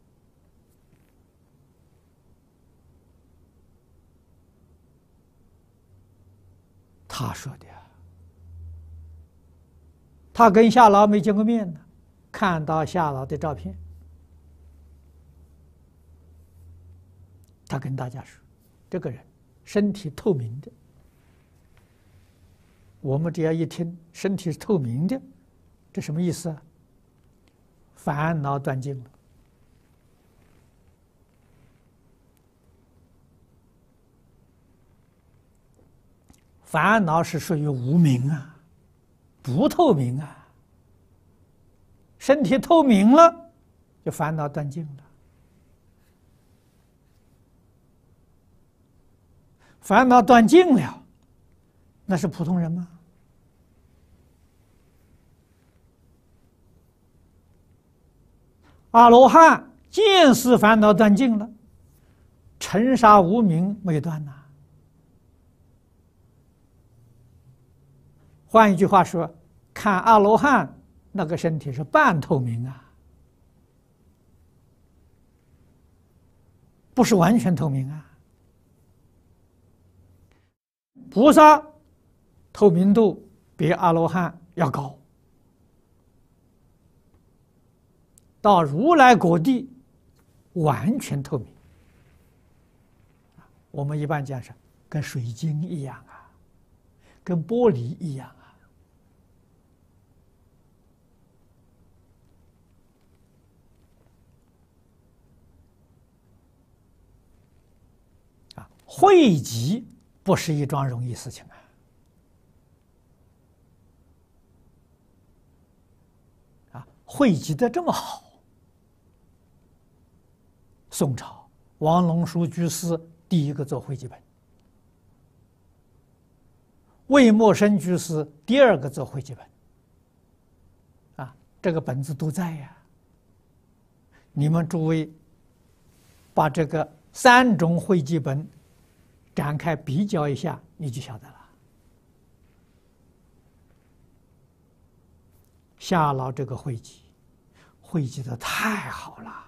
S1: 他说的。他跟夏老没见过面呢，看到夏老的照片，他跟大家说：“这个人身体透明的。”我们只要一听身体是透明的，这什么意思啊？烦恼断尽了。烦恼是属于无明啊。不透明啊，身体透明了，就烦恼断尽了。烦恼断尽了，那是普通人吗？阿罗汉见识烦恼断尽了，尘沙无明没断呐。换一句话说，看阿罗汉那个身体是半透明啊，不是完全透明啊。菩萨透明度比阿罗汉要高，到如来果地完全透明。我们一般讲是跟水晶一样啊，跟玻璃一样啊。汇集不是一桩容易事情啊！啊，汇集的这么好，宋朝王龙书居士第一个做汇集本，魏默生居士第二个做汇集本，啊，这个本子都在呀。你们诸位把这个三种汇集本展开比较一下，你就晓得了。夏老这个汇集，汇集的太好了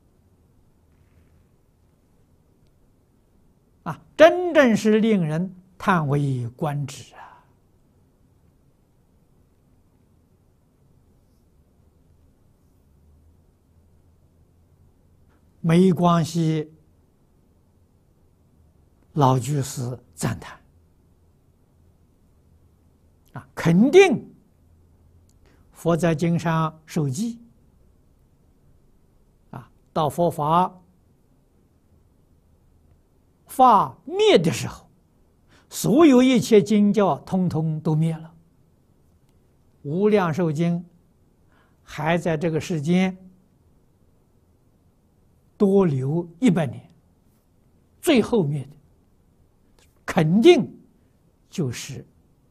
S1: 啊，真正是令人叹为观止啊！梅光熙老居士赞叹啊，肯定佛在经上受记啊，到佛法法灭的时候，所有一切经教通通都灭了，无量寿经还在这个世间多留一百年。 最后面的肯定就是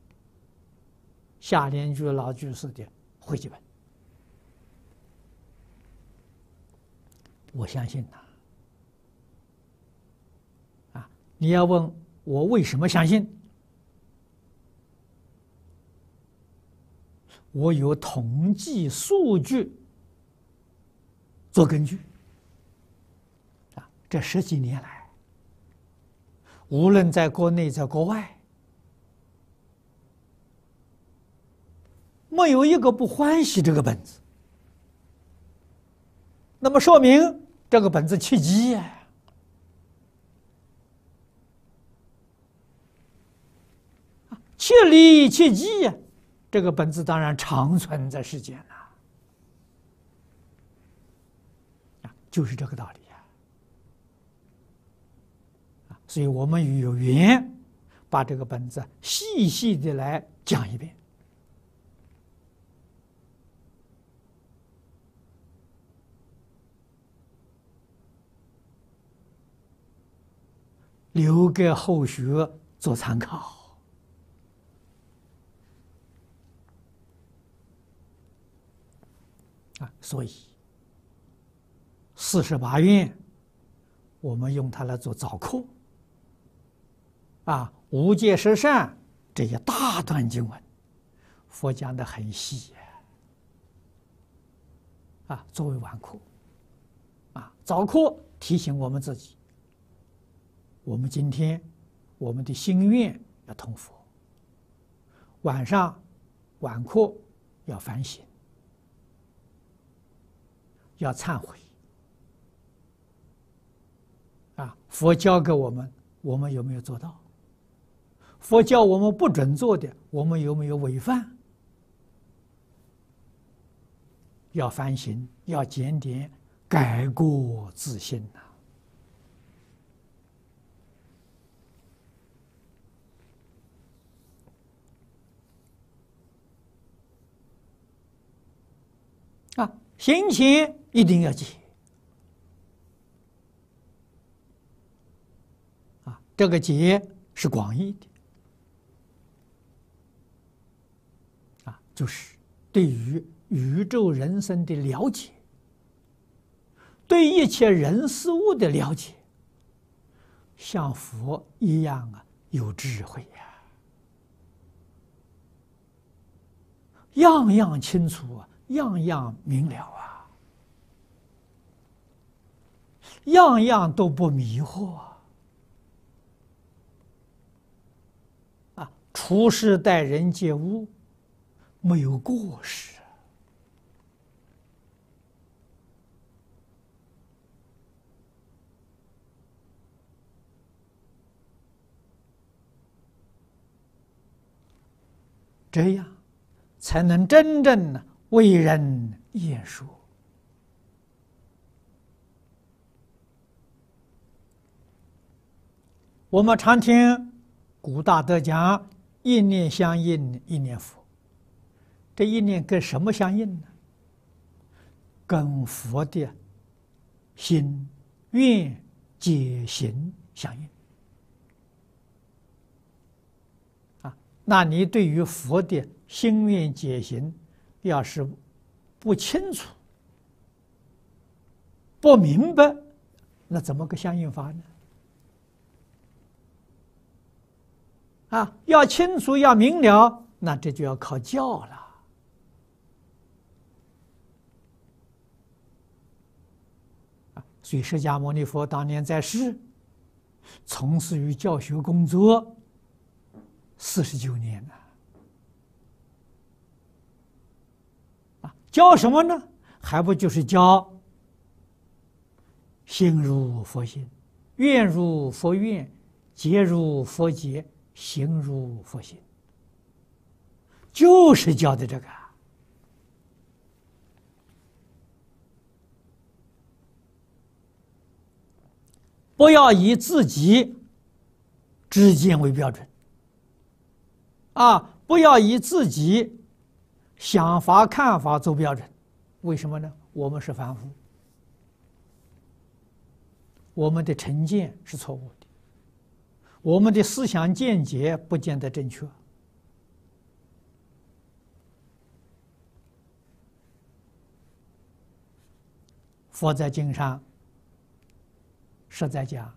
S1: 夏莲居老居士的汇集本。我相信呐，啊，你要问我为什么相信？我有统计数据做根据。啊，这十几年来，无论在国内在国外，没有一个不欢喜这个本子。那么说明这个本子契机呀，切理切机呀，这个本子当然长存在世间了，啊，就是这个道理呀，啊，所以我们有缘把这个本子细细的来讲一遍。留给后学做参考。啊，所以四十八愿，我们用它来做早课。啊，无戒十善这一大段经文，佛讲的很细呀。啊，作为晚课，啊，早课提醒我们自己。我们今天，我们的心愿要通佛。晚上晚课要反省，要忏悔。啊，佛教给我们，我们有没有做到？佛教我们不准做的，我们有没有违反？要反省，要检点，改过自新呐。啊，行前一定要戒。啊，这个戒是广义的。啊，就是对于宇宙人生的了解，对一切人事物的了解，像佛一样啊，有智慧呀，样样清楚啊。样样明了啊，样样都不迷惑啊！处事待人接物没有过失，这样才能真正呢为人言说。我们常听古大德讲一念相应一念佛，这一念跟什么相应呢？跟佛的心愿解行相应。啊，那你对于佛的心愿解行要是不清楚、不明白，那怎么个相应法呢？啊，要清楚、要明了，那这就要靠教了。啊，所以释迦牟尼佛当年在世，从事于教学工作四十九年了。教什么呢？还不就是教心如佛心，愿如佛愿，结如佛结，行如佛行，就是教的这个。不要以自己知见为标准，啊，不要以自己想法看法做标准。为什么呢？我们是凡夫，我们的成见是错误的， 我们的思想见解不见得正确。佛在经上实在讲，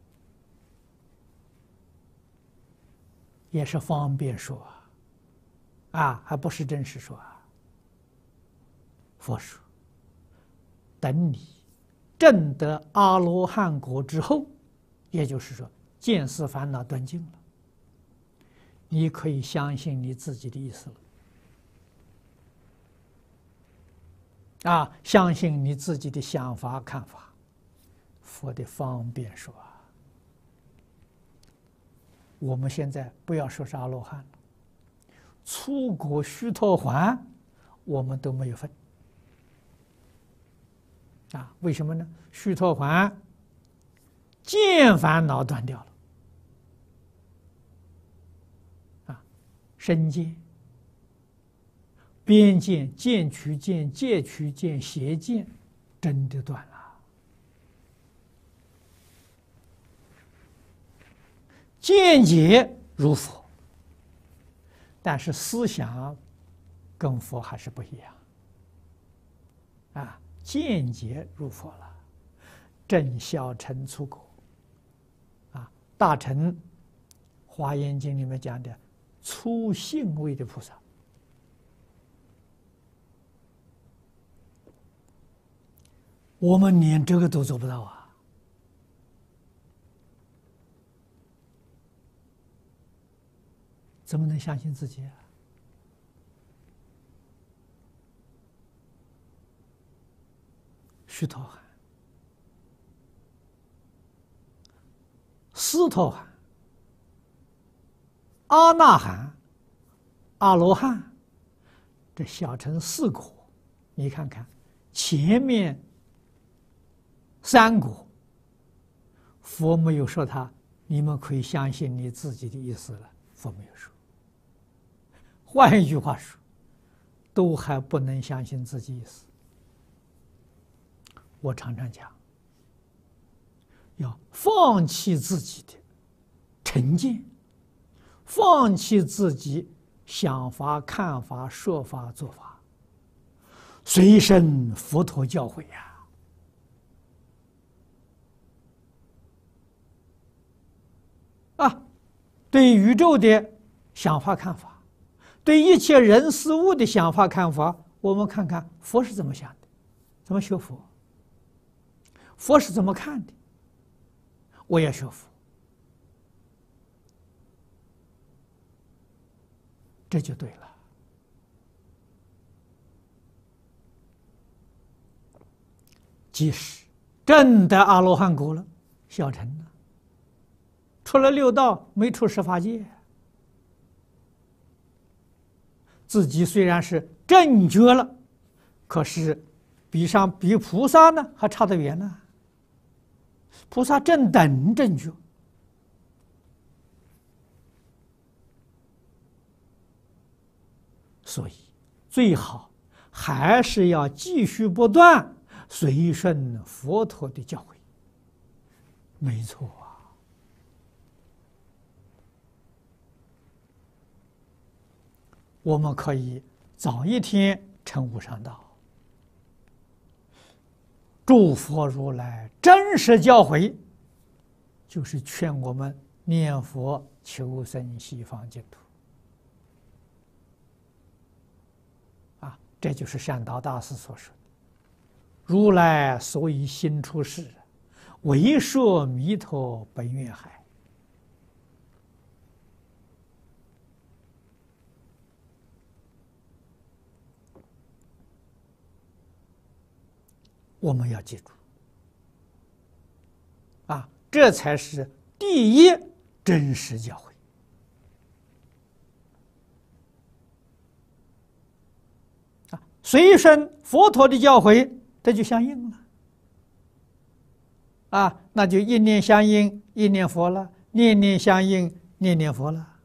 S1: 也是方便说啊，还不是真实说啊。佛说，等你证得阿罗汉果之后，也就是说见思烦恼断尽了，你可以相信你自己的意思了啊，相信你自己的想法看法。佛的方便说啊，我们现在不要说是阿罗汉了，初果须陀洹我们都没有分啊。为什么呢？须陀洹见烦恼断掉了啊，身见、边见、见取见、戒取见、邪见真的断了。见解如佛，但是思想跟佛还是不一样啊。见解入佛了，正小乘出果啊。大乘华严经里面讲的初信位的菩萨，我们连这个都做不到啊。怎么能相信自己啊？须陀洹、斯陀洹、阿那含、阿罗汉，这小乘四果，你看看前面三果，佛没有说他，你们可以相信你自己的意思了，佛没有说。换一句话说，都还不能相信自己意思。我常常讲，要放弃自己的成见，放弃自己想法、看法、说法、做法，随身佛陀教诲呀。啊，对宇宙的想法、看法，对一切人事物的想法看法，我们看看佛是怎么想的，怎么学佛，佛是怎么看的，我也学佛，这就对了。即使真的阿罗汉果了，小乘呢，出了六道，没出十法界。自己虽然是正觉了，可是比上比菩萨呢还差得远呢。菩萨正等正觉，所以最好还是要继续不断随顺佛陀的教诲。没错啊。我们可以早一天成无上道。诸佛如来真实教诲，就是劝我们念佛求生西方净土。啊，这就是善导大师所说的：“如来所以心出世，为说弥陀本愿海。”我们要记住，啊，这才是第一真实教诲。啊，随顺佛陀的教诲，这就相应了。啊，那就一念相应，一念佛了；念念相应，念念佛了。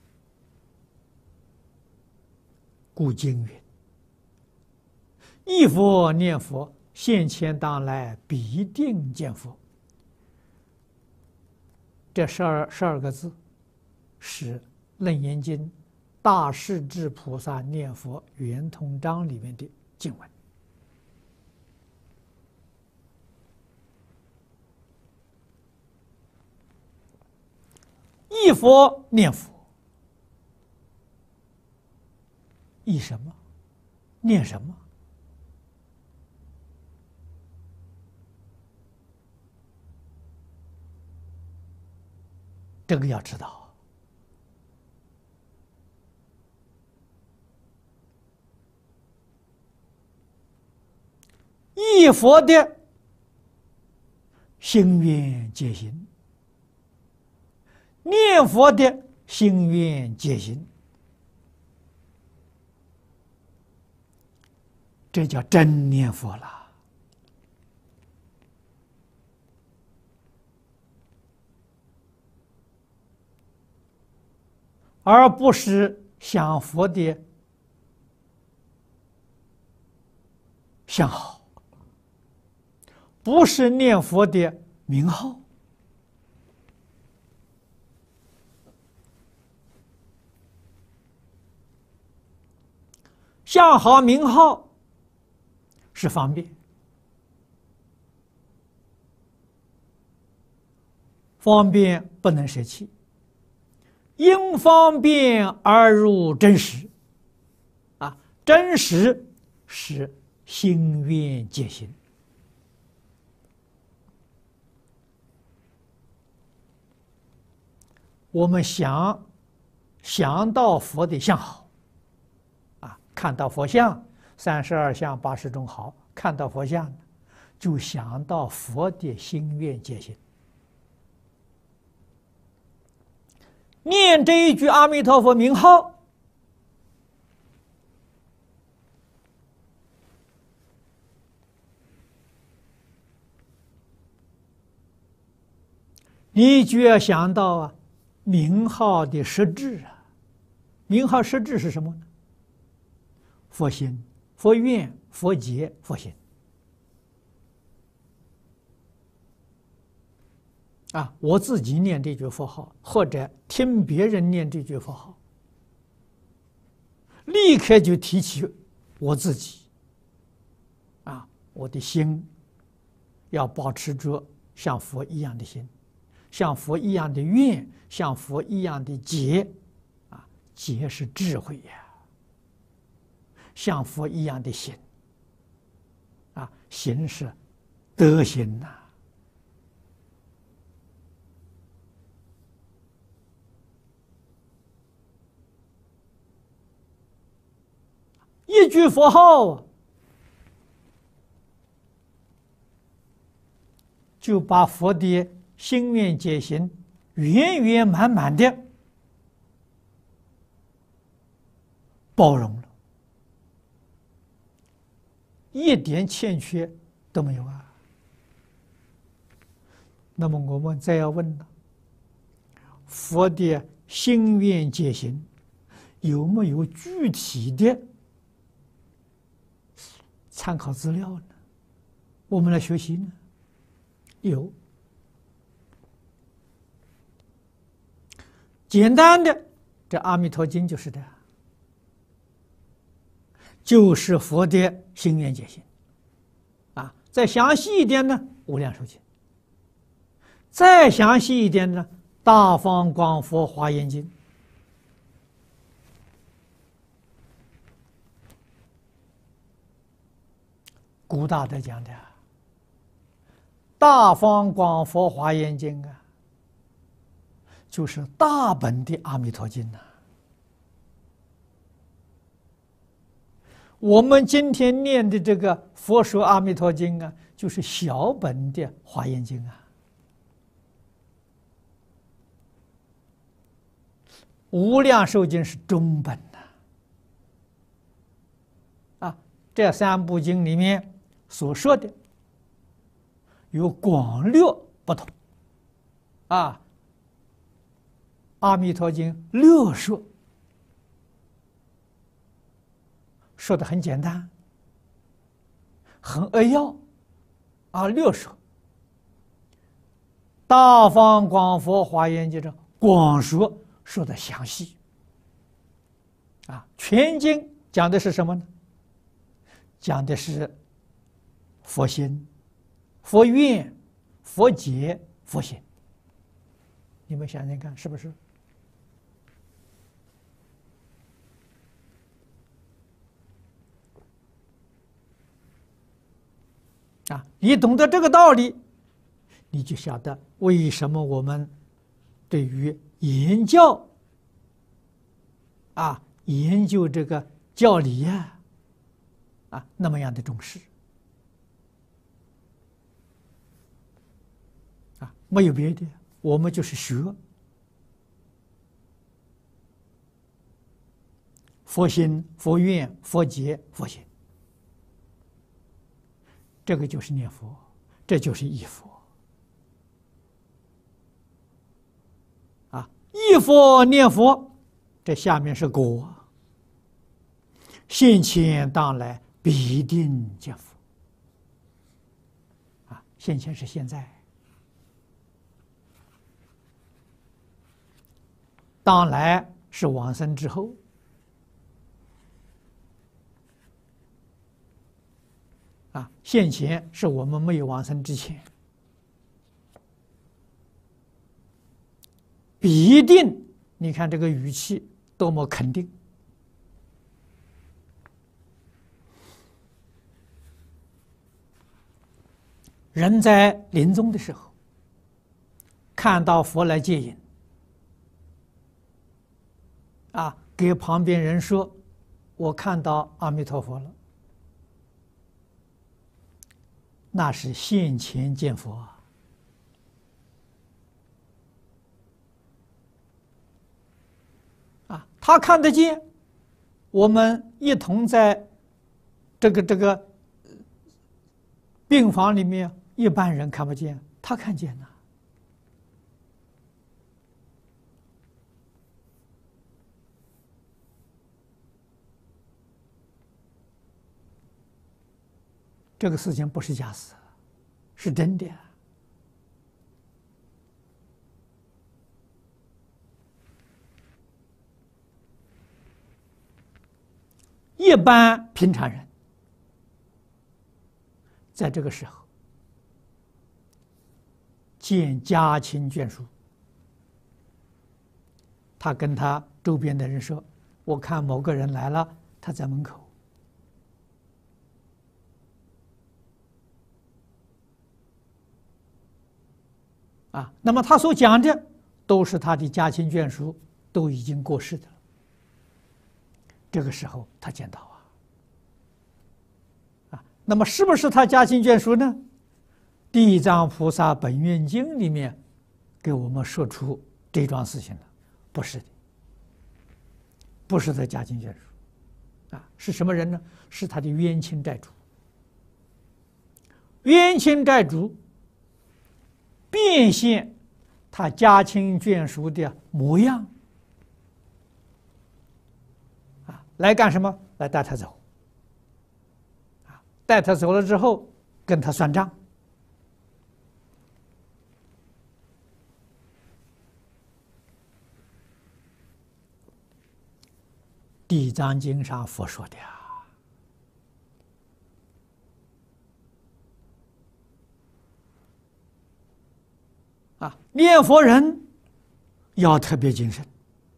S1: 故经云：“忆佛念佛，现前当来必定见佛。” 这十二十二个字是《楞严经》大势至菩萨念佛圆通章里面的经文。忆佛念佛，忆什么？念什么？这个要知道。忆佛的心愿结行，念佛的心愿结行，这叫真念佛了。而不是想佛的相好，不是念佛的名号。相好名号是方便，方便不能舍弃，因方便而入真实。啊，真实是心愿结行。我们想想到佛的相好，啊，看到佛像，三十二相八十种好，看到佛像，就想到佛的心愿结行。念这一句阿弥陀佛名号，你就要想到啊，名号的实质啊。名号实质是什么呢？佛心、佛愿、佛结、佛行。啊，我自己念这句佛号，或者听别人念这句佛号，立刻就提起我自己。啊，我的心要保持着像佛一样的心，像佛一样的愿，像佛一样的结。啊，结是智慧呀。像佛一样的行。啊，行是德行呐。一句佛号就把佛的心愿结行圆圆满满的包容了，一点欠缺都没有啊。那么我们再要问了，佛的心愿结行有没有具体的参考资料呢？我们来学习呢？有。简单的，这《阿弥陀经》就是的，就是佛的心愿结行。啊，再详细一点呢，《无量寿经》；再详细一点呢，《大方广佛华严经》。古大德讲的《大方广佛华严经》啊，就是大本的《阿弥陀经》呐。我们今天念的这个《佛说阿弥陀经》啊，就是小本的《华严经》啊。《无量寿经》是中本呐。啊，这三部经里面所说的有广略不同。啊，《阿弥陀经》略说，说的很简单，很扼要。啊，略说。 大方广佛华严经》上广说说的详细。啊，全经讲的是什么呢？讲的是佛心、佛愿、佛解、佛行。你们想想看，是不是？啊，你懂得这个道理，你就晓得为什么我们对于研教啊，研究这个教理呀，啊，那么样的重视。啊，没有别的，我们就是学佛心、佛愿、佛解、佛行。这个就是念佛，这就是忆佛。啊，忆佛念佛，这下面是果，现前当来必定见佛。啊，现前是现在，当来是往生之后。啊，现前是我们没有往生之前，必定。你看这个语气多么肯定！人在临终的时候，看到佛来接引，啊，给旁边人说：“我看到阿弥陀佛了。”那是现前见佛啊！啊，他看得见，我们一同在这个这个病房里面，一般人看不见，他看见了。这个事情不是假事，是真的。一般平常人在这个时候见家亲眷属，他跟他周边的人说：“我看某个人来了，他在门口。”啊，那么他所讲的都是他的家亲眷属都已经过世的了。这个时候他见到啊，啊，那么是不是他家亲眷属呢？《地藏菩萨本愿经》里面给我们说出这桩事情了，不是的，不是他家亲眷属，啊，是什么人呢？是他的冤亲债主。冤亲债主变现他家亲眷属的模样，啊，来干什么？来带他走，啊，带他走了之后，跟他算账。地藏经上佛说的呀。啊，念佛人要特别谨慎。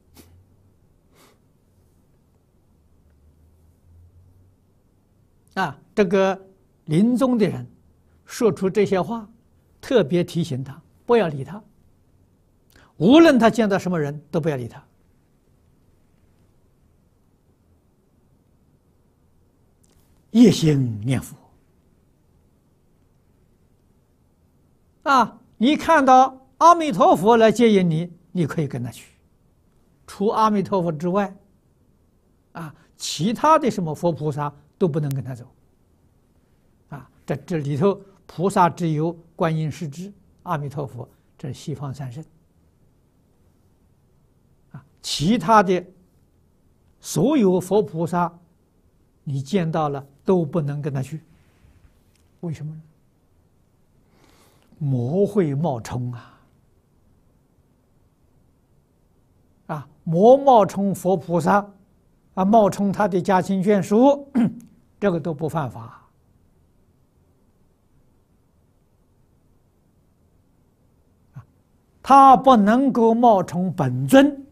S1: 啊，这个临终的人说出这些话，特别提醒他不要理他，无论他见到什么人都不要理他。一心念佛。啊，你看到阿弥陀佛来接引你，你可以跟他去。除阿弥陀佛之外，啊，其他的什么佛菩萨都不能跟他走。啊，这这里头菩萨只有观音师之、阿弥陀佛，这是西方三圣。啊，其他的所有佛菩萨，你见到了都不能跟他去。为什么呢？魔会冒充啊！ 啊，莫冒充佛菩萨，啊，冒充他的家亲眷属，这个都不犯法。他不能够冒充本尊。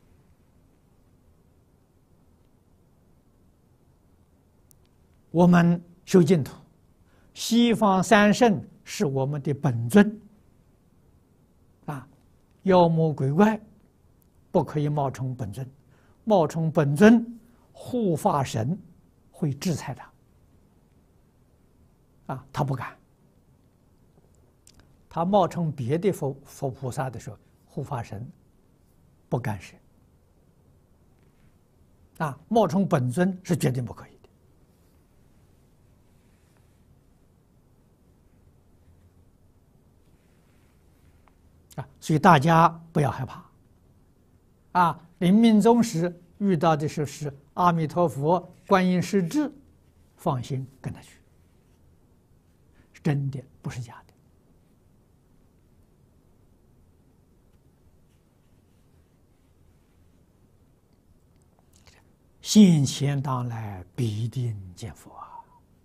S1: 我们修净土，西方三圣是我们的本尊，啊，妖魔鬼怪不可以冒充本尊，冒充本尊，护法神会制裁他，啊，他不敢。他冒充别的佛佛菩萨的时候，护法神不干涉，啊，冒充本尊是绝对不可以。啊，所以大家不要害怕。啊，临命终时遇到的时候是阿弥陀佛、观音师智，放心跟他去，是真的，不是假的。现前当来必定见佛啊！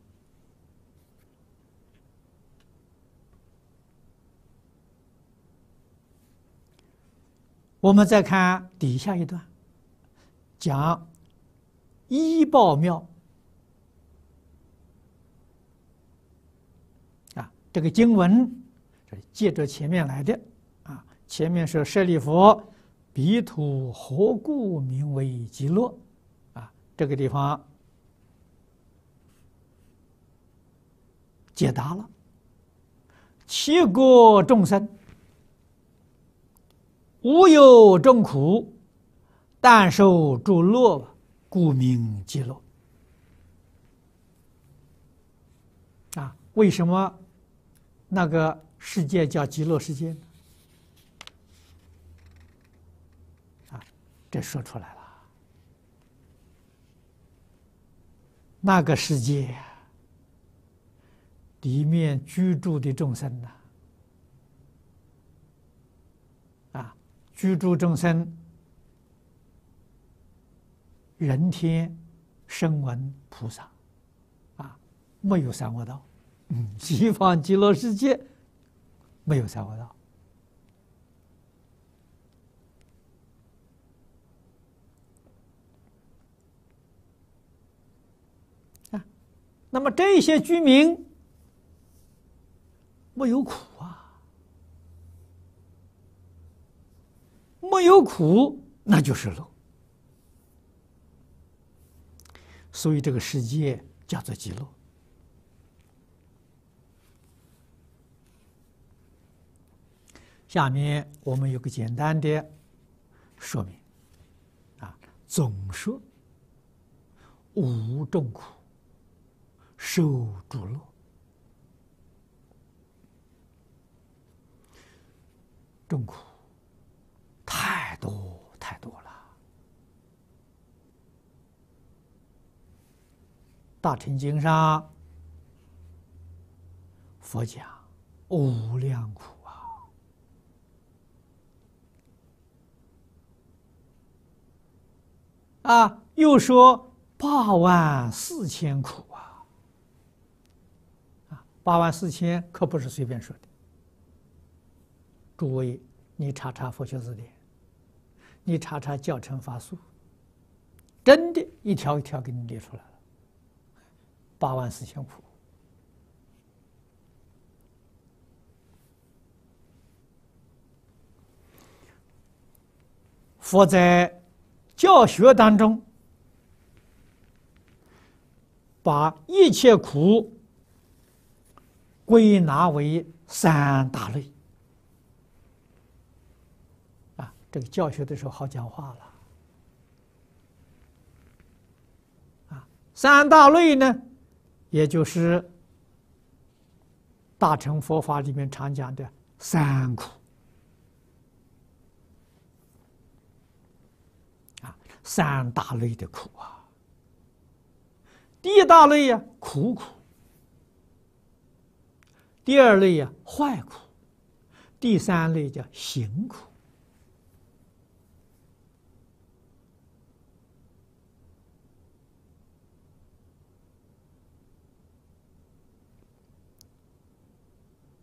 S1: 我们再看底下一段，讲依报妙啊，这个经文是接着前面来的啊。前面是舍利弗，彼土何故名为极乐？啊，这个地方解答了。七国众生无有众苦，但受诸乐，故名极乐。啊，为什么那个世界叫极乐世界呢？啊，这说出来了。那个世界里面居住的众生呢？居住众生，人天、声闻、菩萨，啊，没有三恶道。嗯，西方极乐世界没有三恶道。啊，那么这些居民没有苦啊。没有苦，那就是乐。所以这个世界叫做极乐。下面我们有个简单的说明，啊，总说无众苦，受诸乐。众苦太多太多了。大乘经上佛讲无量苦啊，啊，又说八万四千苦啊，啊，八万四千可不是随便说的。诸位，你查查佛学字典，你查查教程法术，真的一条一条给你列出来了，八万四千苦。佛在教学当中，把一切苦归纳为三大类。啊，这个教学的时候好讲话了。啊，三大类呢，也就是大乘佛法里面常讲的三苦。三大类的苦啊，第一大类呀、啊、苦苦，第二类呀、啊、坏苦，第三类叫行苦。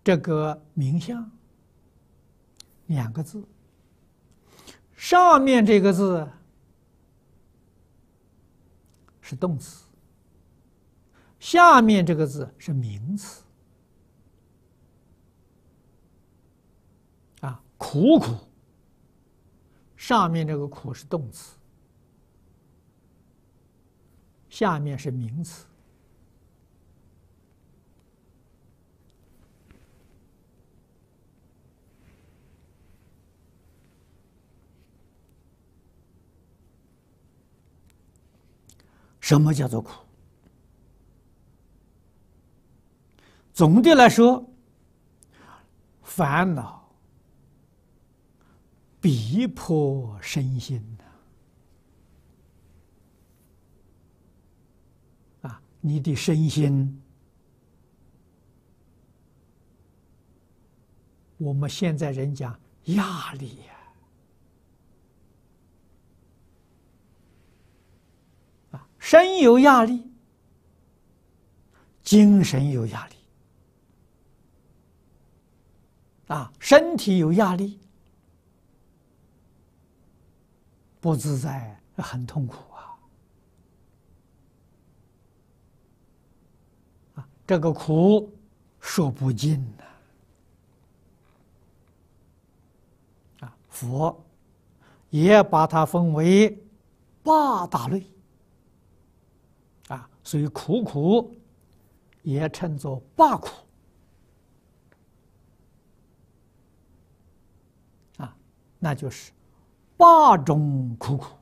S1: 这个名相两个字，上面这个字是动词，下面这个字是名词。啊，苦苦，上面这个苦是动词，下面是名词。什么叫做苦？总的来说，烦恼逼迫身心呐，啊，你的身心，我们现在人讲压力呀。身有压力，精神有压力，啊，身体有压力，不自在，很痛苦啊！啊，这个苦说不尽呐！啊，佛也把它分为八大类。啊，所以苦苦也称作八苦啊，那就是八种苦苦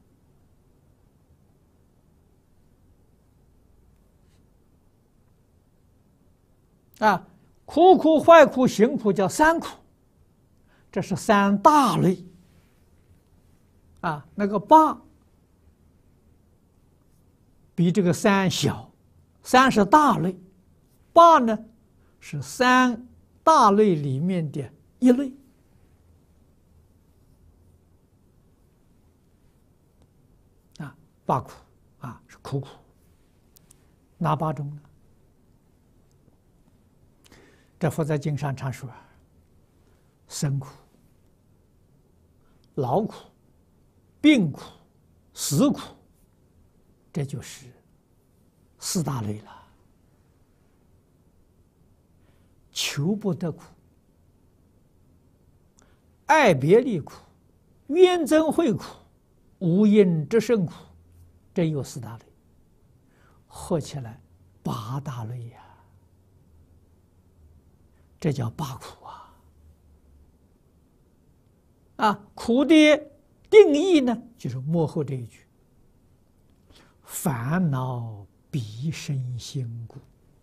S1: 啊，苦苦、坏苦、行苦叫三苦，这是三大类啊，那个八。比这个三小，三是大类，八呢是三大类里面的一类。啊，八苦啊是苦苦，哪八种呢？这佛在经上常说：生苦、劳苦、病苦、死苦。这就是四大类了。求不得苦、爱别离苦、怨憎会苦、无因之生苦，这有四大类，合起来八大类呀、啊，这叫八苦啊！啊，苦的定义呢，就是幕后这一句。烦恼逼身心故，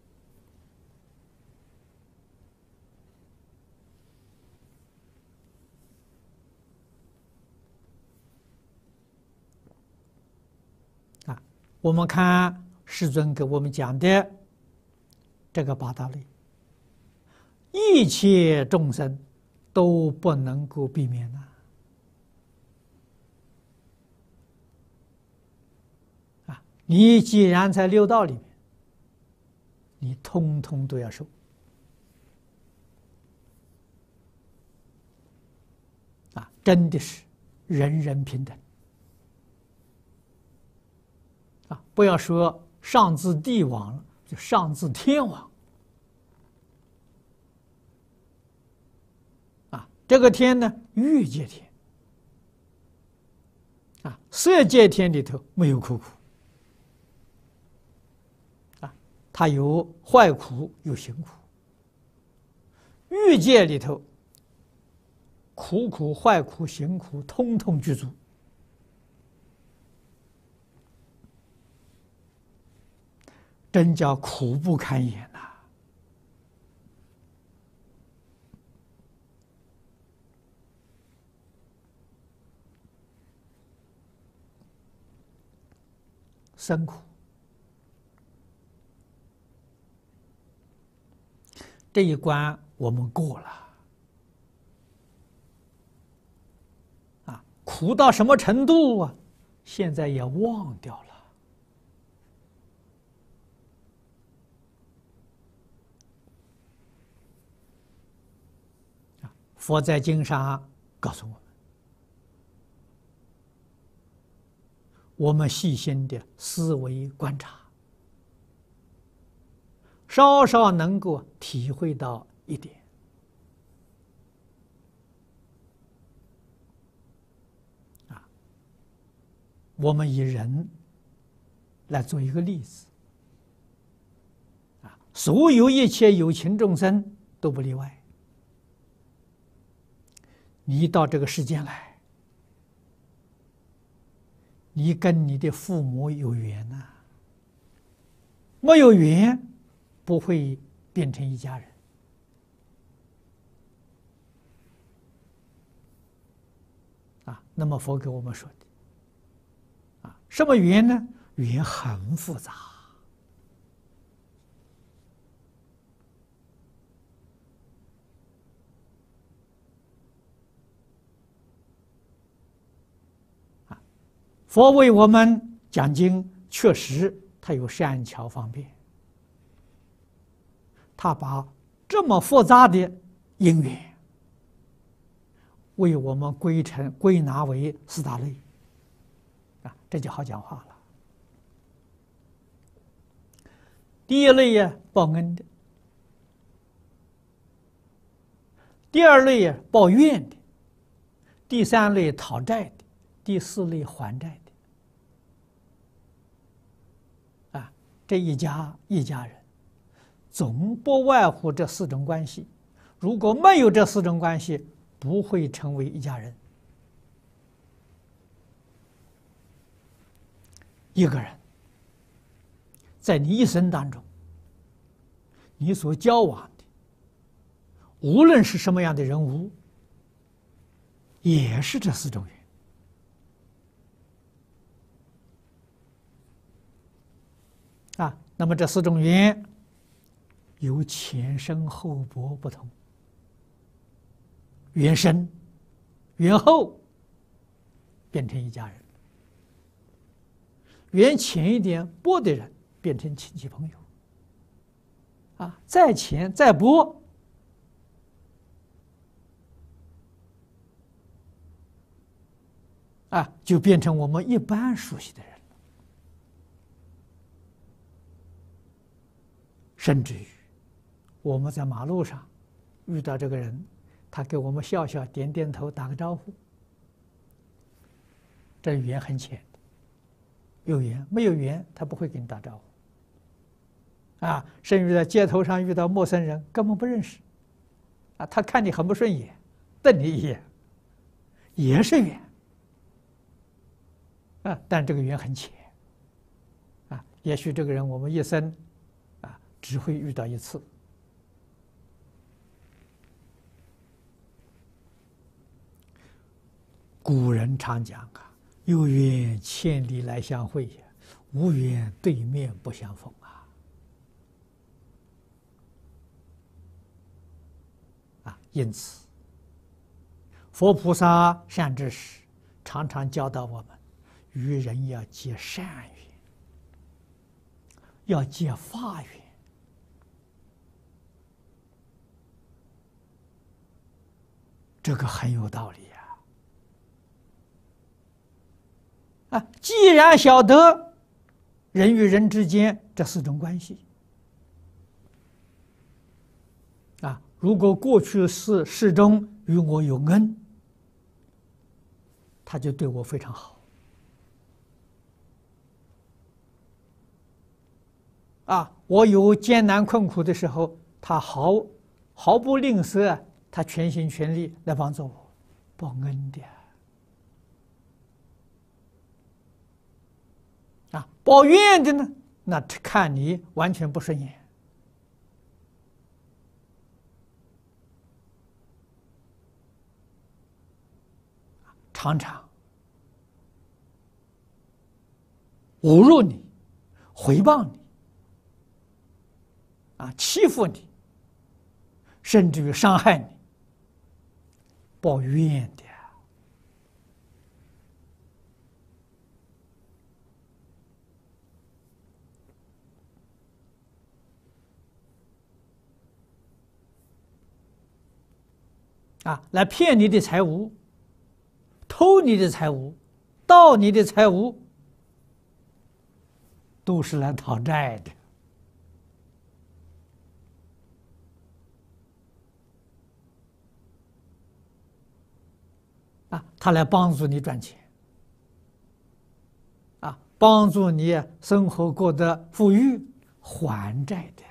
S1: 啊，我们看世尊给我们讲的这个八大类，一切众生都不能够避免呐。你既然在六道里面，你通通都要受啊！真的是人人平等啊！不要说上至帝王了，就上至天王啊！这个天呢，欲界天啊，色界天里头没有苦苦。它有坏苦，有行苦。欲界里头，苦苦、坏苦、行苦，通通具足。真叫苦不堪言呐、啊！生苦。这一关我们过了啊，苦到什么程度啊？现在也忘掉了佛在经上告诉我们，我们细心的思维观察，稍稍能够体会到一点。啊，我们以人来做一个例子。啊，所有一切有情众生都不例外。你到这个世间来，你跟你的父母有缘呐、啊，没有缘，不会变成一家人。啊，那么佛给我们说的，啊，什么缘呢？缘很复杂。佛为我们讲经，确实他有善巧方便，他把这么复杂的因缘为我们归成归纳为四大类，啊，这就好讲话了。第一类呀，报恩的；第二类呀，报怨的；第三类讨债的；第四类还债的。啊，这一家一家人，总不外乎这四种关系。如果没有这四种关系，不会成为一家人。一个人在你一生当中，你所交往的，无论是什么样的人物，也是这四种缘。啊，那么这四种缘有前生后薄不同，缘深缘厚变成一家人，缘浅一点薄的人变成亲戚朋友，啊，再浅再薄啊，就变成我们一般熟悉的人。甚至于我们在马路上遇到这个人，他给我们笑笑点点头打个招呼，这缘很浅的，有缘没有缘他不会给你打招呼。啊，甚至在街头上遇到陌生人根本不认识，啊，他看你很不顺眼，瞪你一眼，也是缘。啊，但这个缘很浅。啊，也许这个人我们一生啊只会遇到一次。古人常讲啊，有缘千里来相会，无缘对面不相逢啊。啊，因此，佛菩萨善知识常常教导我们，与人要结善缘，要结法缘。这个很有道理。啊，既然晓得人与人之间这四种关系，啊，如果过去世世中与我有恩，他就对我非常好，啊，我有艰难困苦的时候，他毫毫不吝啬，他全心全力来帮助我，报恩的。啊，报怨的呢，那看你完全不顺眼。常常侮辱你、诽谤你，啊，欺负你，甚至于伤害你，报怨的。 啊，来骗你的财物，偷你的财物，盗你的财物，都是来讨债的。啊，他来帮助你赚钱，啊，帮助你生活过得富裕，还债的。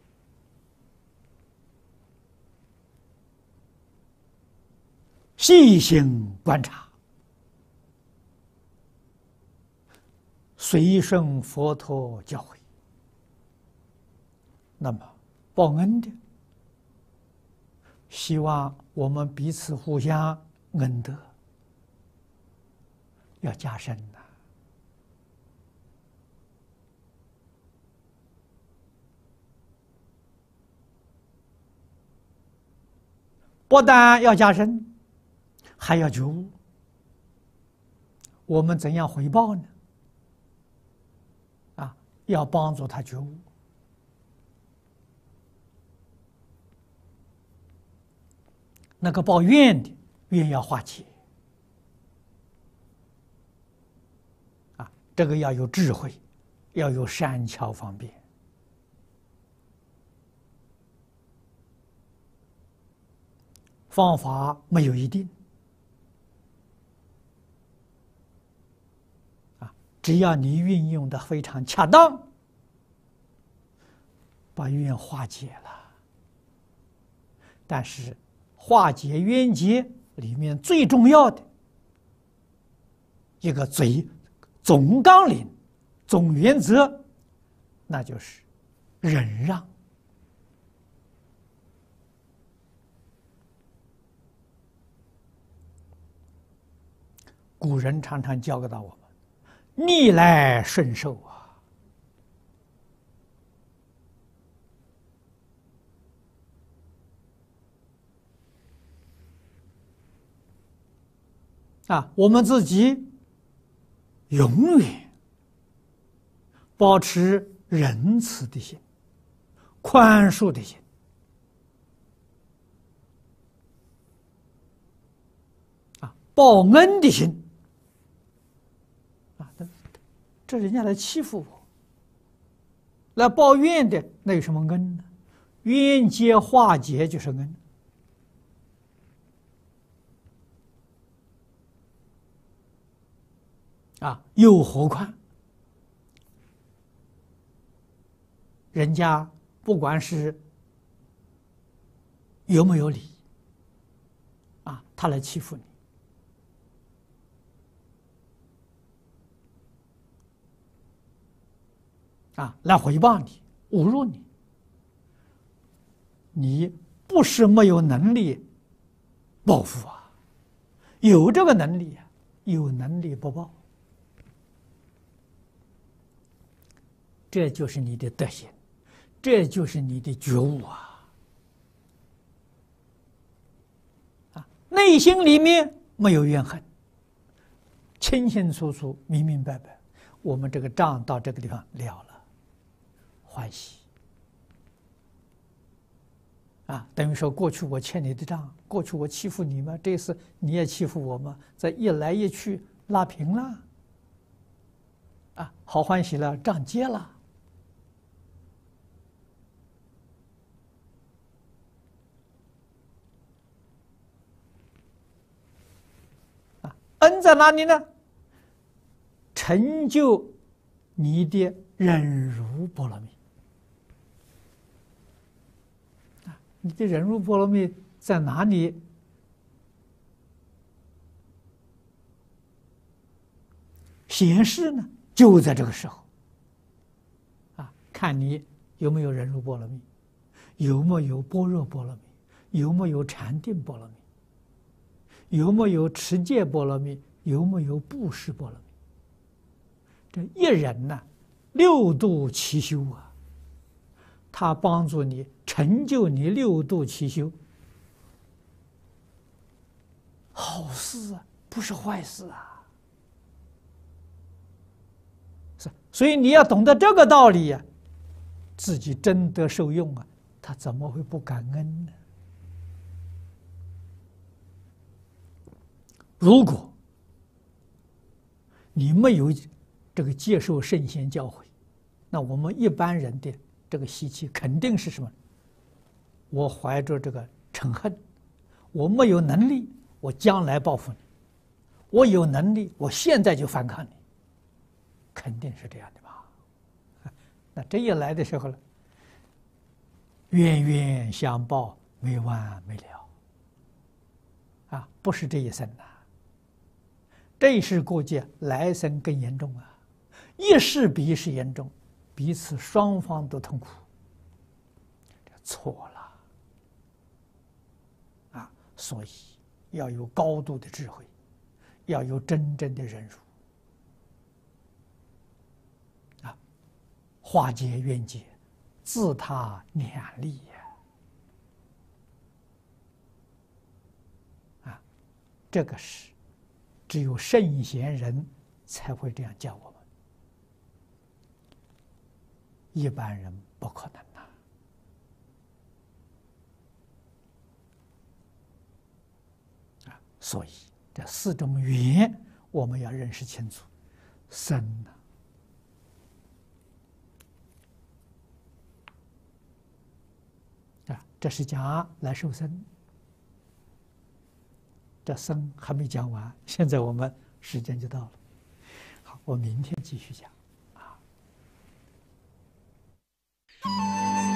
S1: 细心观察，随顺佛陀教诲，那么报恩的，希望我们彼此互相恩德要加深呐。不但要加深，还要觉悟。我们怎样回报呢？啊，要帮助他觉悟。那个抱怨的，愿要化解。啊，这个要有智慧，要有善巧方便。方法没有一定。只要你运用的非常恰当，把冤化解了。但是化解冤结里面最重要的一个最总纲领、总原则，那就是忍让。古人常常教导我们。逆来顺受啊！啊，我们自己永远保持仁慈的心、宽恕的心啊，报恩的心。这人家来欺负我，来抱怨的，那有什么恩呢？冤结化解就是恩。啊，又何况人家不管是有没有理，啊，他来欺负你。啊，来回报你，侮辱你，你不是没有能力报复啊，有这个能力啊，有能力不报，这就是你的德行，这就是你的觉悟啊！啊，内心里面没有怨恨，清清楚楚、明明白白，我们这个账到这个地方了了。欢喜啊，等于说过去我欠你的账，过去我欺负你吗？这次你也欺负我吗？这一来一去拉平了，啊，好欢喜了，账结了。啊，恩在哪里呢？成就你的忍辱波罗蜜。你的忍辱波罗蜜在哪里显示呢？就在这个时候，啊，看你有没有忍辱波罗蜜，有没有般若波罗蜜，有没有禅定波罗蜜，有没有持戒波罗蜜，有没有布施波罗蜜。这一人呢，六度齐修啊。他帮助你成就你六度齐修，好事啊，不是坏事啊。是，所以你要懂得这个道理呀、啊，自己真得受用啊，他怎么会不感恩呢？ 如果你没有这个接受圣贤教诲，那我们一般人的这个习气肯定是什么？我怀着这个嗔恨，我没有能力，我将来报复你；我有能力，我现在就反抗你，肯定是这样的吧？那这一来的时候呢，冤冤相报，没完没了啊！不是这一生呐、啊，这一世过界，来生更严重啊！一世比一世严重，彼此双方都痛苦，这错了啊！所以要有高度的智慧，要有真正的忍辱啊，化解冤结，自他两利呀！啊，这个是只有圣贤人才会这样教我们。一般人不可能呐、啊！啊，所以这四种缘我们要认识清楚。生呢、啊，啊，这是讲来受生，这生还没讲完，现在我们时间就到了。好，我明天继续讲。啊。